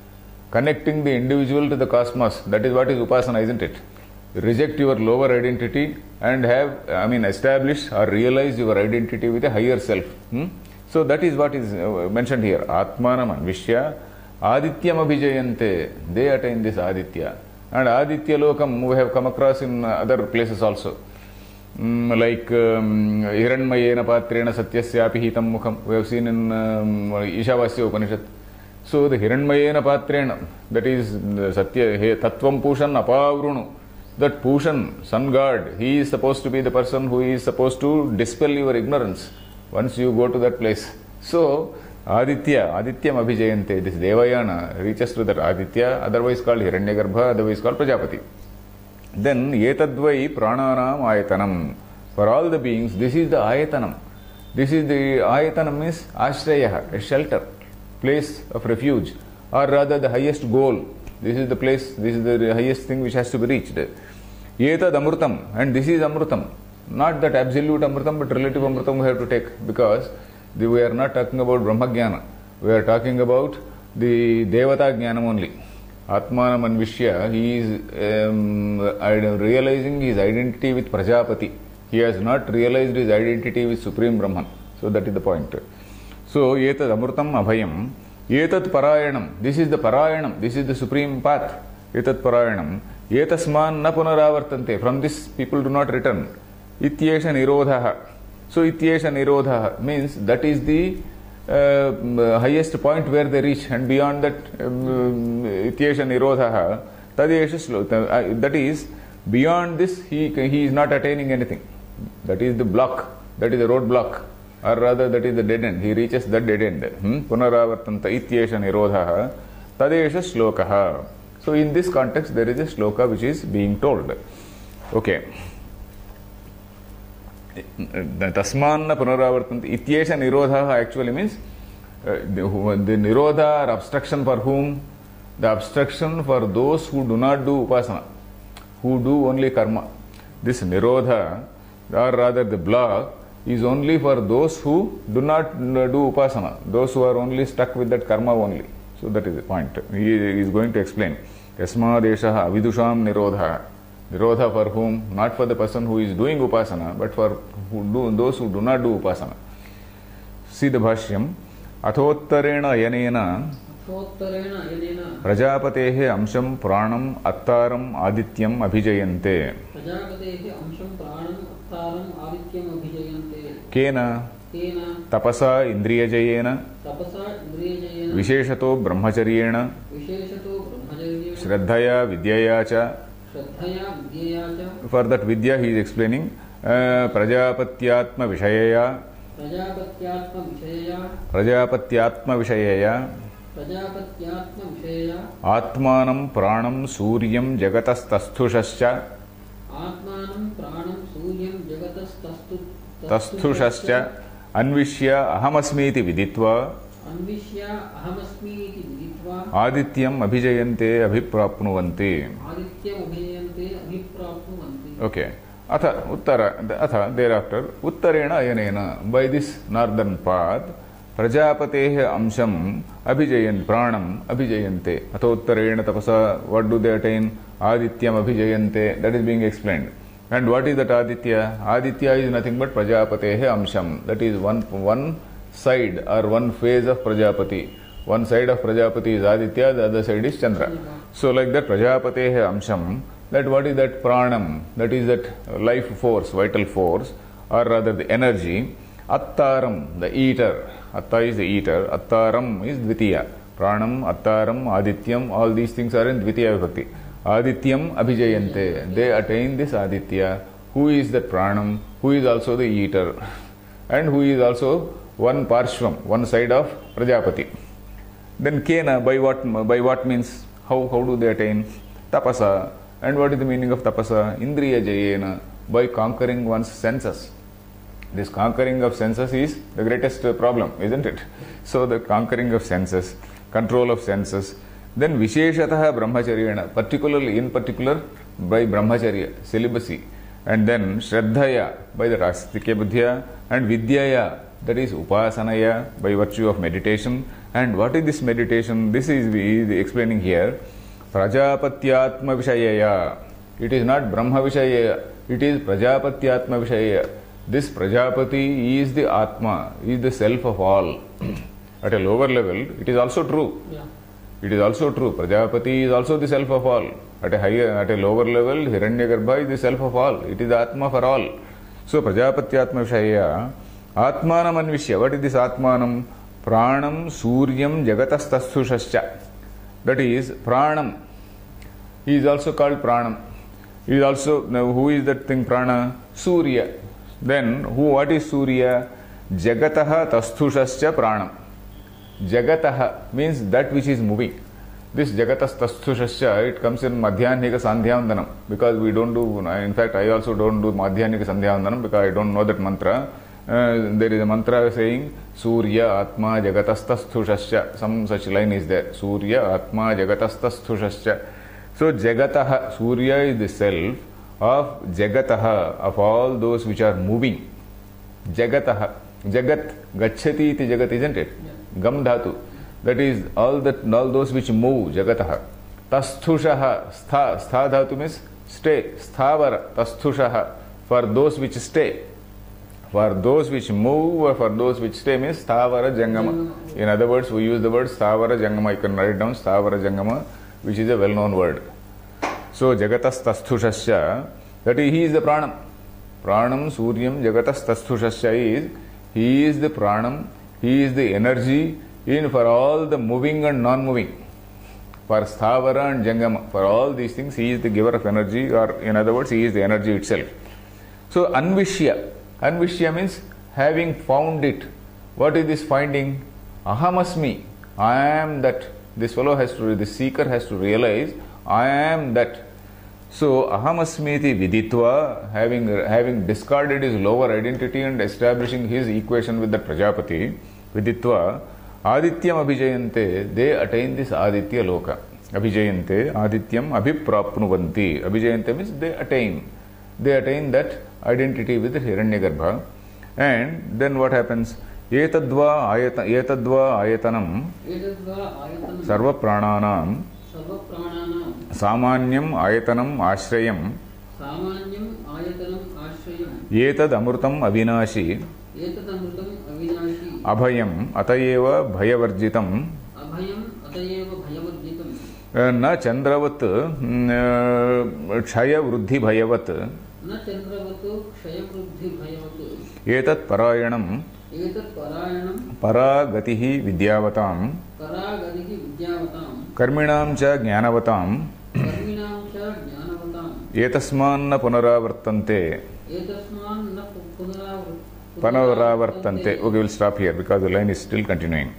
connecting the individual to the cosmos. That is what is upasana, isn't it? Reject your lower identity and have, I mean, establish or realize your identity with a higher self. Hmm? So that is what is uh, mentioned here. Atmanam anvishya adityam abhijayante. They attain this aditya. And aditya lokam we have come across in other places also. Mm, like um, Hiranmayena patrena satyasyapi hitam mukham. We have seen in um, Ishavasya Upanishad. So the Hiranmayena patrena, that is Satya, he, Tattvam Pushan Apavrunu. That Pushan, sun god, he is supposed to be the person who is supposed to dispel your ignorance once you go to that place. So, Aditya, Adityam Abhijayante, this Devayana reaches to that Aditya, otherwise called Hiranyagarbha, otherwise called Prajapati. Then, Yetadvai Prananam Ayatanam. For all the beings, this is the Ayatanam. This is the Ayatanam means Ashrayaha, a shelter, place of refuge, or rather the highest goal. This is the place, this is the highest thing which has to be reached. Yetad Amrutam, and this is Amrutam. Not that absolute Amrutam, but relative Amrutam we have to take, because we are not talking about Brahmagyana. We are talking about the Devata Jnanam only. Atmanam Anvishya, he is um, realizing his identity with Prajapati. He has not realized his identity with Supreme Brahman. So that is the point. So, Yetad Amrutam Abhayam. Yetat Parayanam, this is the Parayanam, this is the supreme path. Yetat Parayanam, Yetasman na punaravartante, from this people do not return. Ityesha Nirodhaha. So Ityesha Nirodhaha means that is the uh, highest point where they reach, and beyond that um, Ityesha Nirodhaha, Tadesha Sloka. That is, beyond this he, he is not attaining anything. That is the block, that is the road block. Or rather, that is the dead end. He reaches the dead end. Hmm? Punaravartanta ityesha nirodhaha tadesha shlokaha. So, in this context, there is a shloka which is being told. Okay. Tasmanna punaravartanta ityesha nirodhaha actually means uh, the, the nirodha or obstruction for whom? The obstruction for those who do not do upasana, who do only karma. This nirodha, or rather the block, is only for those who do not do upasana, those who are only stuck with that karma only. So that is the point. He is going to explain. Yasmadeshaha avidusham nirodha. Nirodha for whom? Not for the person who is doing upasana, but for who do, those who do not do upasana. See the bhashyam. Athottarena ayanena Prajapatehe amsham pranam attaram adityam abhijayante.
Prajapatehe amsham pranam attaram adityam abhijayante.
Kena tapasa indriyajayena
tapasa indriyajayena
visheshato brahmacharyena
visheshato brahmacharyena
shraddhaya vidyaya cha.
Shraddhaya vidyaya cha.
For that vidya he is explaining uh, prajapatyatma vishayaya
Prajapatyatma vishayaya
prajapatyatma vishayaya
Prajapatyatma vishayaya
Atmanam pranam suryam jagatastasthusascha
Atmanam pranam suryam jagatas
tasthusascha anvishya ahamasmiti viditva
Anvishya ahamasmi iti viditva
adityam abhijayante abhiprapnuvanti.
Adityam abhijayante abhiprapnuvanti.
Okay. Atha uttara atha thereafter uttarena ayanena, by this northern path Prajapatehe amsham abhijayan pranam abhijayante. Athottarena tapasa, what do they attain? Adityam abhijayante. That is being explained. And what is that Aditya? Aditya is nothing but Prajapatehe amsham. That is one one side or one phase of Prajapati. One side of Prajapati is Aditya, the other side is Chandra. So like that Prajapatehe amsham, that what is that pranam? That is that life force, vital force, or rather the energy. Attaram, the eater. Atta is the eater. Attaram is Dvitiya. Pranam, Attaram, Adityam, all these things are in Dvitiya Vibhakti. Adityam abhijayante. They attain this Aditya. Who is that Pranam? Who is also the eater. And who is also one Parshvam, one side of Prajapati. Then Kena, by what, by what means? How, how do they attain? Tapasa. And what is the meaning of tapasa? Indriya jayena. By conquering one's senses. This conquering of senses is the greatest problem, isn't it? So the conquering of senses, control of senses. Then Visheshataha Brahmacharyena, particularly in particular by Brahmacharya, celibacy. And then Shraddhaya, by the Rastikya Buddhya, and Vidyaya, that is upasanaya, by virtue of meditation. And what is this meditation? This is he is explaining here. Prajapatyatma vishayaya. It is not Brahma vishayaya. It is Prajapatyatma vishayaya. This Prajapati is the Atma, is the self of all. At a lower level, it is also true.
Yeah.
It is also true. Prajapati is also the self of all. At a higher, at a lower level, Hiranyagarbha is the self of all. It is the Atma for all. So Prajapatyatma vishaya, Atmanam anvishya. What is this Atmanam? Pranam Suryam Jagatastasthusascha. That is Pranam. He is also called Pranam. He is also, now who is that thing Prana? Surya. Then who? What is Surya? Jagataha Tasthusascha Pranam. Jagataha means that which is moving. This Jagatas Tasthusascha, it comes in Madhyanyika Sandhyavandanam, because we don't do, in fact I also don't do Madhyanyika Sandhyavandanam because I don't know that mantra. Uh, there is a mantra saying Surya Atma Jagatastasthusascha. Some such line is there. Surya Atma Jagatastasthusascha. So Jagataha, Surya is the self of Jagataha, of all those which are moving. Jagataha. Jagat, Gacchati iti Jagat, isn't it?
Yeah.
Gam dhatu. That is all that all those which move, Jagataha. Tasthushaha, stha, stha dhatu means stay. Sthavara, tasthushaha, for those which stay. For those which move or for those which stay means sthavara jangama. In other words, we use the word sthavara jangama. You can write down sthavara jangama, which is a well-known word. So Jagatas tasthusasya, that is, he is the pranam. Pranam Suryam Jagatas tasthusasya is, he is the pranam, he is the energy in for all the moving and non-moving. For sthavara and jangama, for all these things, he is the giver of energy, or in other words, he is the energy itself. So Anvishya. Anvishya means having found it. What is this finding? Ahamasmi. I am that. This fellow has to, the seeker has to realize, I am that. So Ahamasmiti viditva, having having discarded his lower identity and establishing his equation with the Prajapati, viditva, Adityam abhijayante, they attain this Aditya loka. Abhijayante, Adityam abhiprapnuvanti. Abhijayante means they attain. They attain that identity with the Hiranyagarbha. And then what happens? Etadva ayata, etadva ayatanam sarva prananam samanyam ayatanam ashrayam etad amrutam avinashi abhayam atayeva bhayavarjitam na chandravat kshaya vruddhi bhayavat etat parayanam paragatihi vidyavatam karminam cha jnanavatam etasmanna punaravartante punaravartante. Okay, we'll stop here because the line is still continuing.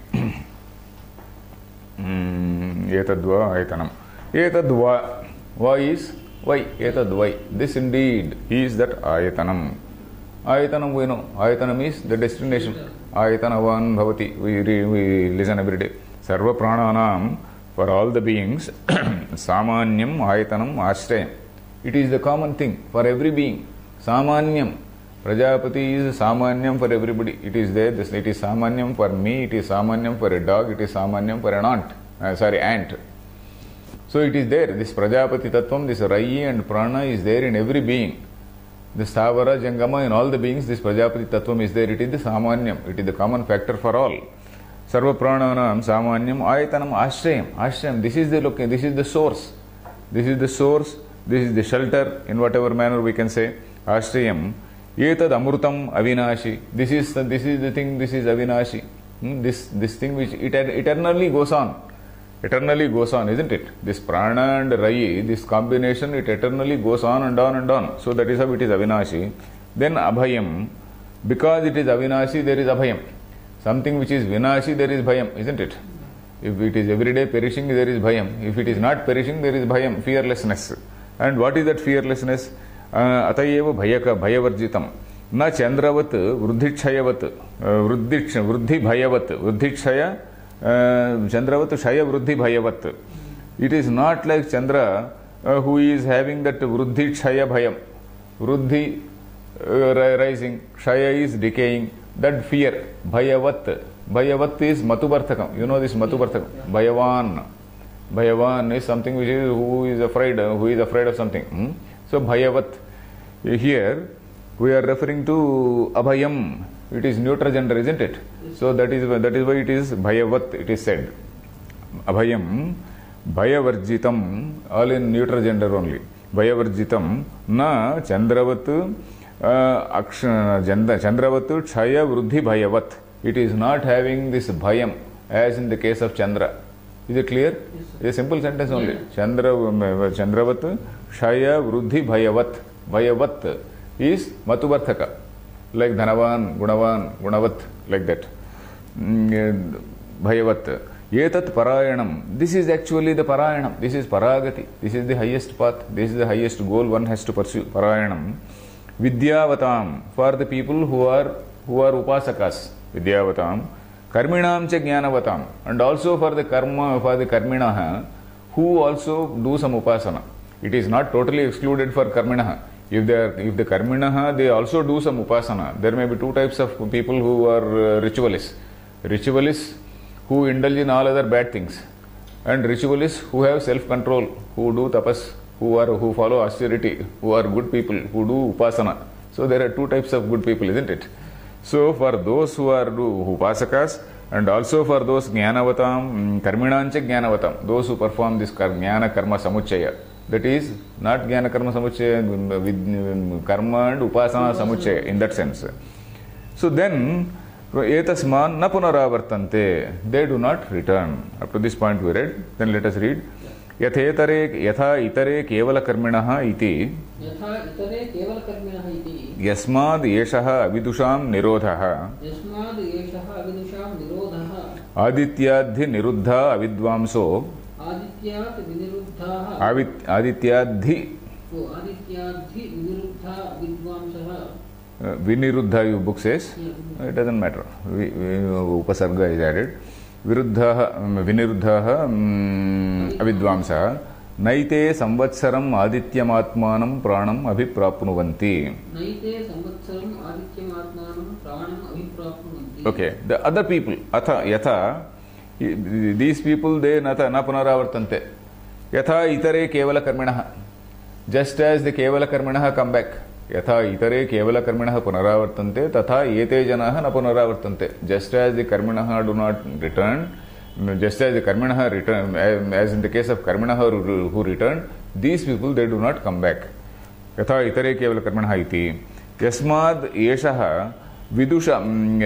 Etadva ayatanam. Etadva. Why is? Why? Etadvai. This indeed, he is that ayatanam. Ayatanam we know. Ayatanam is the destination. Ayatanavan bhavati. We, we listen every day. Sarva prananam, for all the beings, samanyam ayatanam ashrayam. It is the common thing for every being. Samanyam. Prajapati is samanyam for everybody. It is there. This, it is samanyam for me. It is samanyam for a dog. It is samanyam for an ant. Uh, sorry, ant. So it is there. This Prajapati Tattvam, this Rayi and Prana is there in every being. The Stavara, Jangama, in all the beings, this Prajapati Tattvam is there. It is the Samanyam. It is the common factor for all. Sarva Prananam, Samanyam, Ayatanam, Ashrayam. Ashrayam, this is the location, this is the source. This is the source, this is the shelter, in whatever manner we can say. Ashrayam, Etad Amrutam Avinashi. This is the, this is the thing, this is Avinashi. Hmm? This, this thing which it eternally goes on. Eternally goes on, isn't it? This prana and rayi, this combination, it eternally goes on and on and on. So that is how it is avinashi. Then abhayam, because it is avinashi, there is abhayam. Something which is vinashi, there is bhayam, isn't it? If it is every day perishing, there is bhayam. If it is not perishing, there is bhayam, fearlessness. And what is that fearlessness? Atayeva bhayaka bhayavarjitam. Na chandravat vruddhikshayavat. Vruddhi bhayavat. Vruddhikshaya. Uh, Chandravat Shaya Vruddhi Bhayavat. It is not like Chandra uh, who is having that Vruddhi Shaya Bhayam. Vruddhi uh, rising, Shaya is decaying. that fear. Bhayavat. Bhayavat is Matubarthakam. You know this Matubarthakam. Bhayavan. Bhayavan is something which is who is afraid, who is afraid of something. Hmm? So Bhayavat. Here we are referring to Abhayam. It is neuter gender, isn't it? So that is that is why it is Bhayavat. It is said. Abhayam, Bhayavarjitam, all in neuter gender only. Bhayavarjitam, na Chandravat, uh, Chandravat, Chaya Vruddhi Bhayavat. It is not having this Bhayam as in the case of Chandra. Is it clear?
Yes,
It's a simple sentence only. Chandra, Chandravat, Chaya Vruddhi Bhayavat. Bhayavat is Matubarthaka. Like Dhanavan, Gunavan, Gunavat, like that. Bhayavat. Yetat Parayanam. This is actually the Parayanam. This is Paragati. This is the highest path. This is the highest goal one has to pursue. Parayanam. Vidyavatam. For the people who are who are Upasakas. Vidyavatam. Karminam cha Jnanavatam. And also for the karma, for the Karminaha, who also do some Upasana. It is not totally excluded for Karminaha. If they are, if the Karminaha, they also do some Upasana. There may be two types of people who are uh, ritualists. Ritualists who indulge in all other bad things, and ritualists who have self-control, who do tapas, who are who follow austerity, who are good people, who do upasana. So there are two types of good people, isn't it? So for those who are do upasakas, and also for those jnanavatam, karminancha jnanavatam, those who perform this jnana karma samuchaya, that is not jnana karma samuchaya with karma and upasana samuchaya in that sense. So then Etasman na punaravartante. They do not return. Up to this point we read. Then let us read. Yathetare yatha itare kevala karminaha iti.
Yatha itare kevala karminaha iti.
Yasmad yeshaha avidusham nirodhaha.
Yasmad yeshaha avidusham nirodhaha.
Adityadhi niruddha avidvamso.
Adityat viniruddhaha.
Avit Adityadhi.
Oh, Adityadhi viniruddha avidvamsaha.
Uh, Viniruddha, your book says. Yeah. It doesn't matter. Vi, vi, upasarga is added. Viruddha, Viniruddha, um, Avidvamsa. Naite samvatsaram adityamatmanam pranam abhiprapnuvanti. Naite samvatsaram adityamatmanam pranam abhiprapnuvanti. Okay. The other people, atha, yatha, these people, they nata na punaravartante. Yatha itare kevala karminaha. Just as the kevala karminaha come back. Yatha itare kevala karminaha punaravartante tatha yete janaha na punaravartante. Just as the karminaha do not return, just as the karminaha return, as in the case of karminaha who return, these people, they do not come back. Yatha itare kevala karminaha iti. Yasmad yeshaha vidusham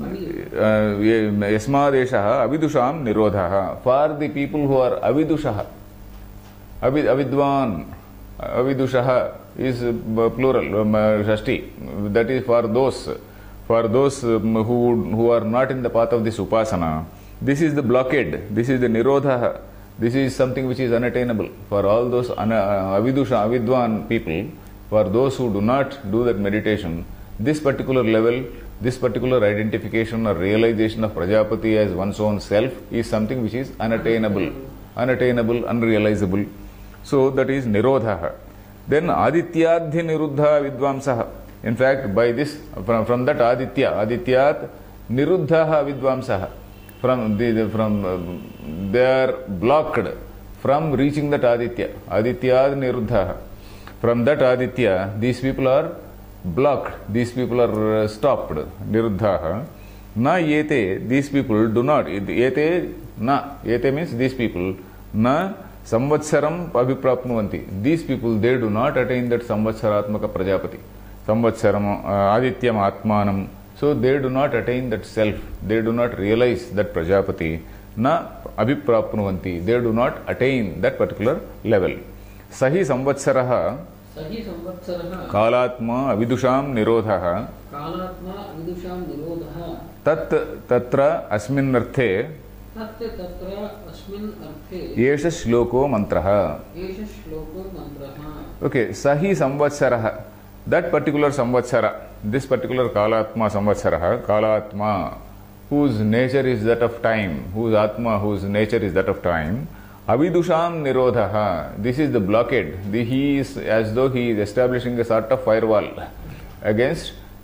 yasmad yeshaha avidusham nirodhaha. For the people who are avidushaha, avidvan, avidushaha is plural, um, shashti. That is for those, for those um, who who are not in the path of this upasana. This is the blockade. This is the nirodha. This is something which is unattainable for all those ana, avidusha, avidwan people. For those who do not do that meditation, this particular level, this particular identification or realization of Prajapati as one's own self is something which is unattainable, unattainable, unrealizable. So that is nirodha. Then Adityadhi Niruddha Vidvamsaha. In fact, by this, from, from that Aditya, Adityat Niruddha Vidvamsaha. From the, from uh, they are blocked from reaching that Aditya. Adityad Niruddha. From that Aditya, these people are blocked. These people are uh, stopped. Niruddha. Na yete, these people do not. Yete, na. Yete means these people. Na Samvatsaram abhiprapnuvanti. These people, they do not attain that samvatsaratmaka prajapati. Samvatsaram adityam atmanam. So they do not attain that self. They do not realize that prajapati. Na abhiprapnuvanti. They do not attain that particular level. Sahi samvatsaraha
Sahi samvatsaraha
kalatma avidusham nirodhaha
kalatma avidusham nirodhaha
tat tatra asminnarthe
Tatra tatra asmin arthe
Yesha shloko mantraha.
Yesha shloko mantraha.
Okay, Sahi samvatsaraha. That particular samvatsara, this particular kalatma samvatsaraha, kalatma, whose nature is that of time, whose atma, whose nature is that of time, avidusham nirodhaha. This is the blockade. The, he is as though he is establishing a sort of firewall against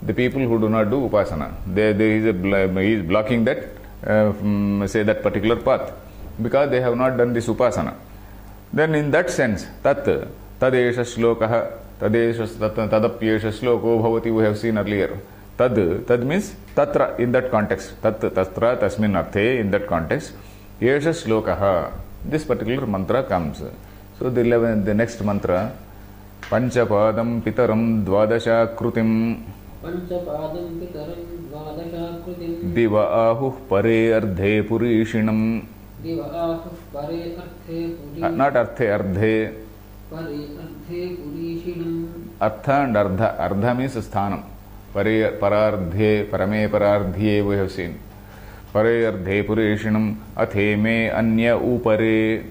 the people who do not do upasana. There, there is a, he is blocking that, uh, um, say that particular path, because they have not done this upasana. Then in that sense, tat, tadesha shlokaha, tadesha tadapyesha sloko bhavati, we have seen earlier. Tad, tad means tatra, in that context. Tat, tatra, tasmin arthe, in that context. Yesha shlokaha, this particular mantra comes. So the eleventh, the next mantra, Panchapadam Pitaram Dvadasha Krutim
Panchapadam Pitaram Dvadasha Krutim
Diva Ahuh Pare Ardhe Purishinam.
Diva Ahuh Pare Ardhe Purishinam.
Uh, not Arthe, Ardhe.
Pare Ardhe Purishinam.
Artha and Ardha. Ardha means sthanam. Pare Parardhe, Parame Parardhye, we have seen. Pare Ardhe Purishinam Athe me Anya Upare.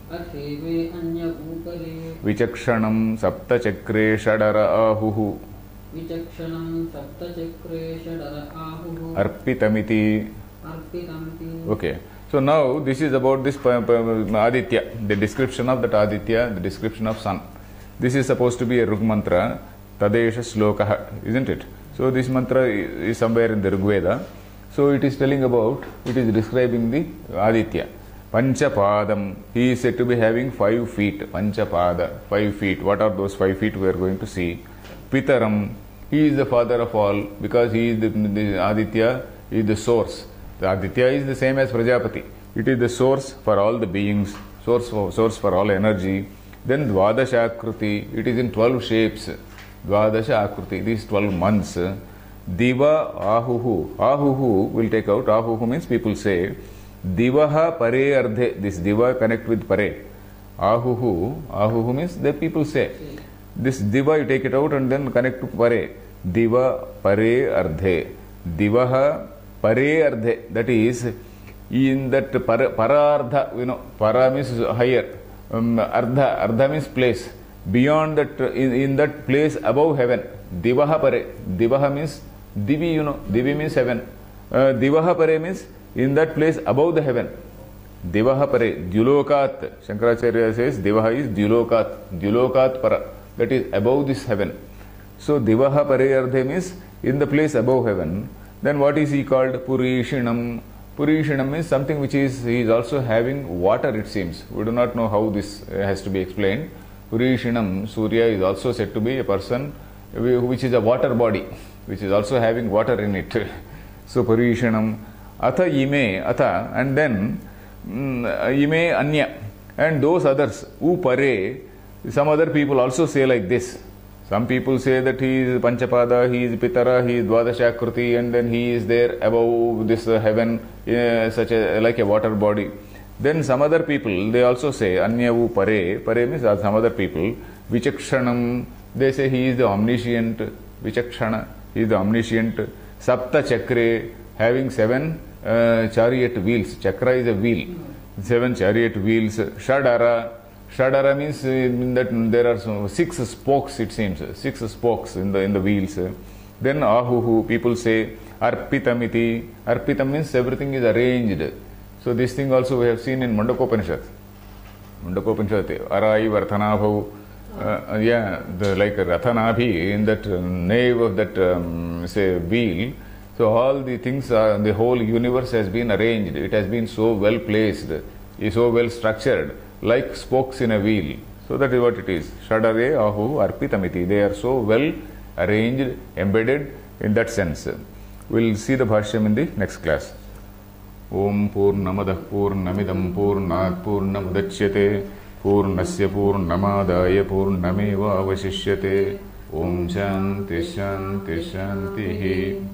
Atheve anya upare
Vichakshanam Sapta Chakre Shadara Ahuhu
Vichakshanam Sapta Chakre Shadara Ahuhu
Arpitamiti.
Arpitamiti.
Okay. So now this is about this Aditya, the description of that Aditya, the description of sun. This is supposed to be a Rug mantra, Tadesha Slokaha, isn't it? So this mantra is somewhere in the Rigveda. So it is telling about, it is describing the Aditya. Panchapadam, he is said to be having five feet. Panchapada, five feet. What are those five feet we are going to see? Pitaram, he is the father of all, because he is the, the Aditya, he is the source. The Aditya is the same as Prajapati. It is the source for all the beings, source for, source for all energy. Then Dvadasha Akruti, it is in twelve shapes. Dvadasha Akruti, these twelve months. Diva Ahuhu, Ahuhu will take out, Ahuhu means people say, Divaha Pare Ardhe, this Diva connect with Pare. Ahuhu, Ahuhu means the people say. This Diva you take it out and then connect to Pare. Diva Pare Ardhe. Divaha Pare Ardhe, that is in that para, Parardha, you know, Para means higher. Um, Ardha, Ardha means place. Beyond that, in, in that place above heaven. Divaha Pare. Divaha means Divi, you know, Divi means heaven. Uh, Divaha Pare means in that place above the heaven. Divaha Pare, Dyulokat. Shankaracharya says Divaha is Dyulokat. Dyulokat Para, that is above this heaven. So Divaha Pare Ardhe means in the place above heaven. Then what is he called? Purishinam. Purishinam means something which is, he is also having water, it seems. We do not know how this has to be explained. Purishinam, Surya is also said to be a person which is a water body, which is also having water in it. So Purishinam. Atha ime, atha, and then um, ime anya, and those others, upare, some other people also say like this. Some people say that he is Panchapada, he is Pitara, he is Dvadashakruti, and then he is there above this uh, heaven, uh, such a, like a water body. Then some other people, they also say, Anyavu Pare, Pare means some other people, Vichakshanam, they say he is the omniscient, Vichakshana, he is the omniscient, Sapta Chakre, having seven uh, chariot wheels. Chakra is a wheel. Seven chariot wheels. Shadara. Shadara means uh, that there are some six spokes, it seems. Six spokes in the in the wheels. Then Ahuhu, people say Arpitamiti. Arpitam means everything is arranged. So this thing also we have seen in Mundakopanishad. Mundakopanishad. Arai Varthanabhav. Uh, yeah, the, like Rathanabhi, in that uh, nave of that um, say wheel. So all the things, are, the whole universe has been arranged. It has been so well placed, is so well structured, like spokes in a wheel. So that is what it is. Shadare Ahu Arpitamiti. They are so well arranged, embedded in that sense. We will see the Bhashyam in the next class. Om Purnamadah Purnamidam Purnat Purnamudachyate Purnasya Purnamadaya Purnameva Avashishyate. Om Shanti Shanti Shanti.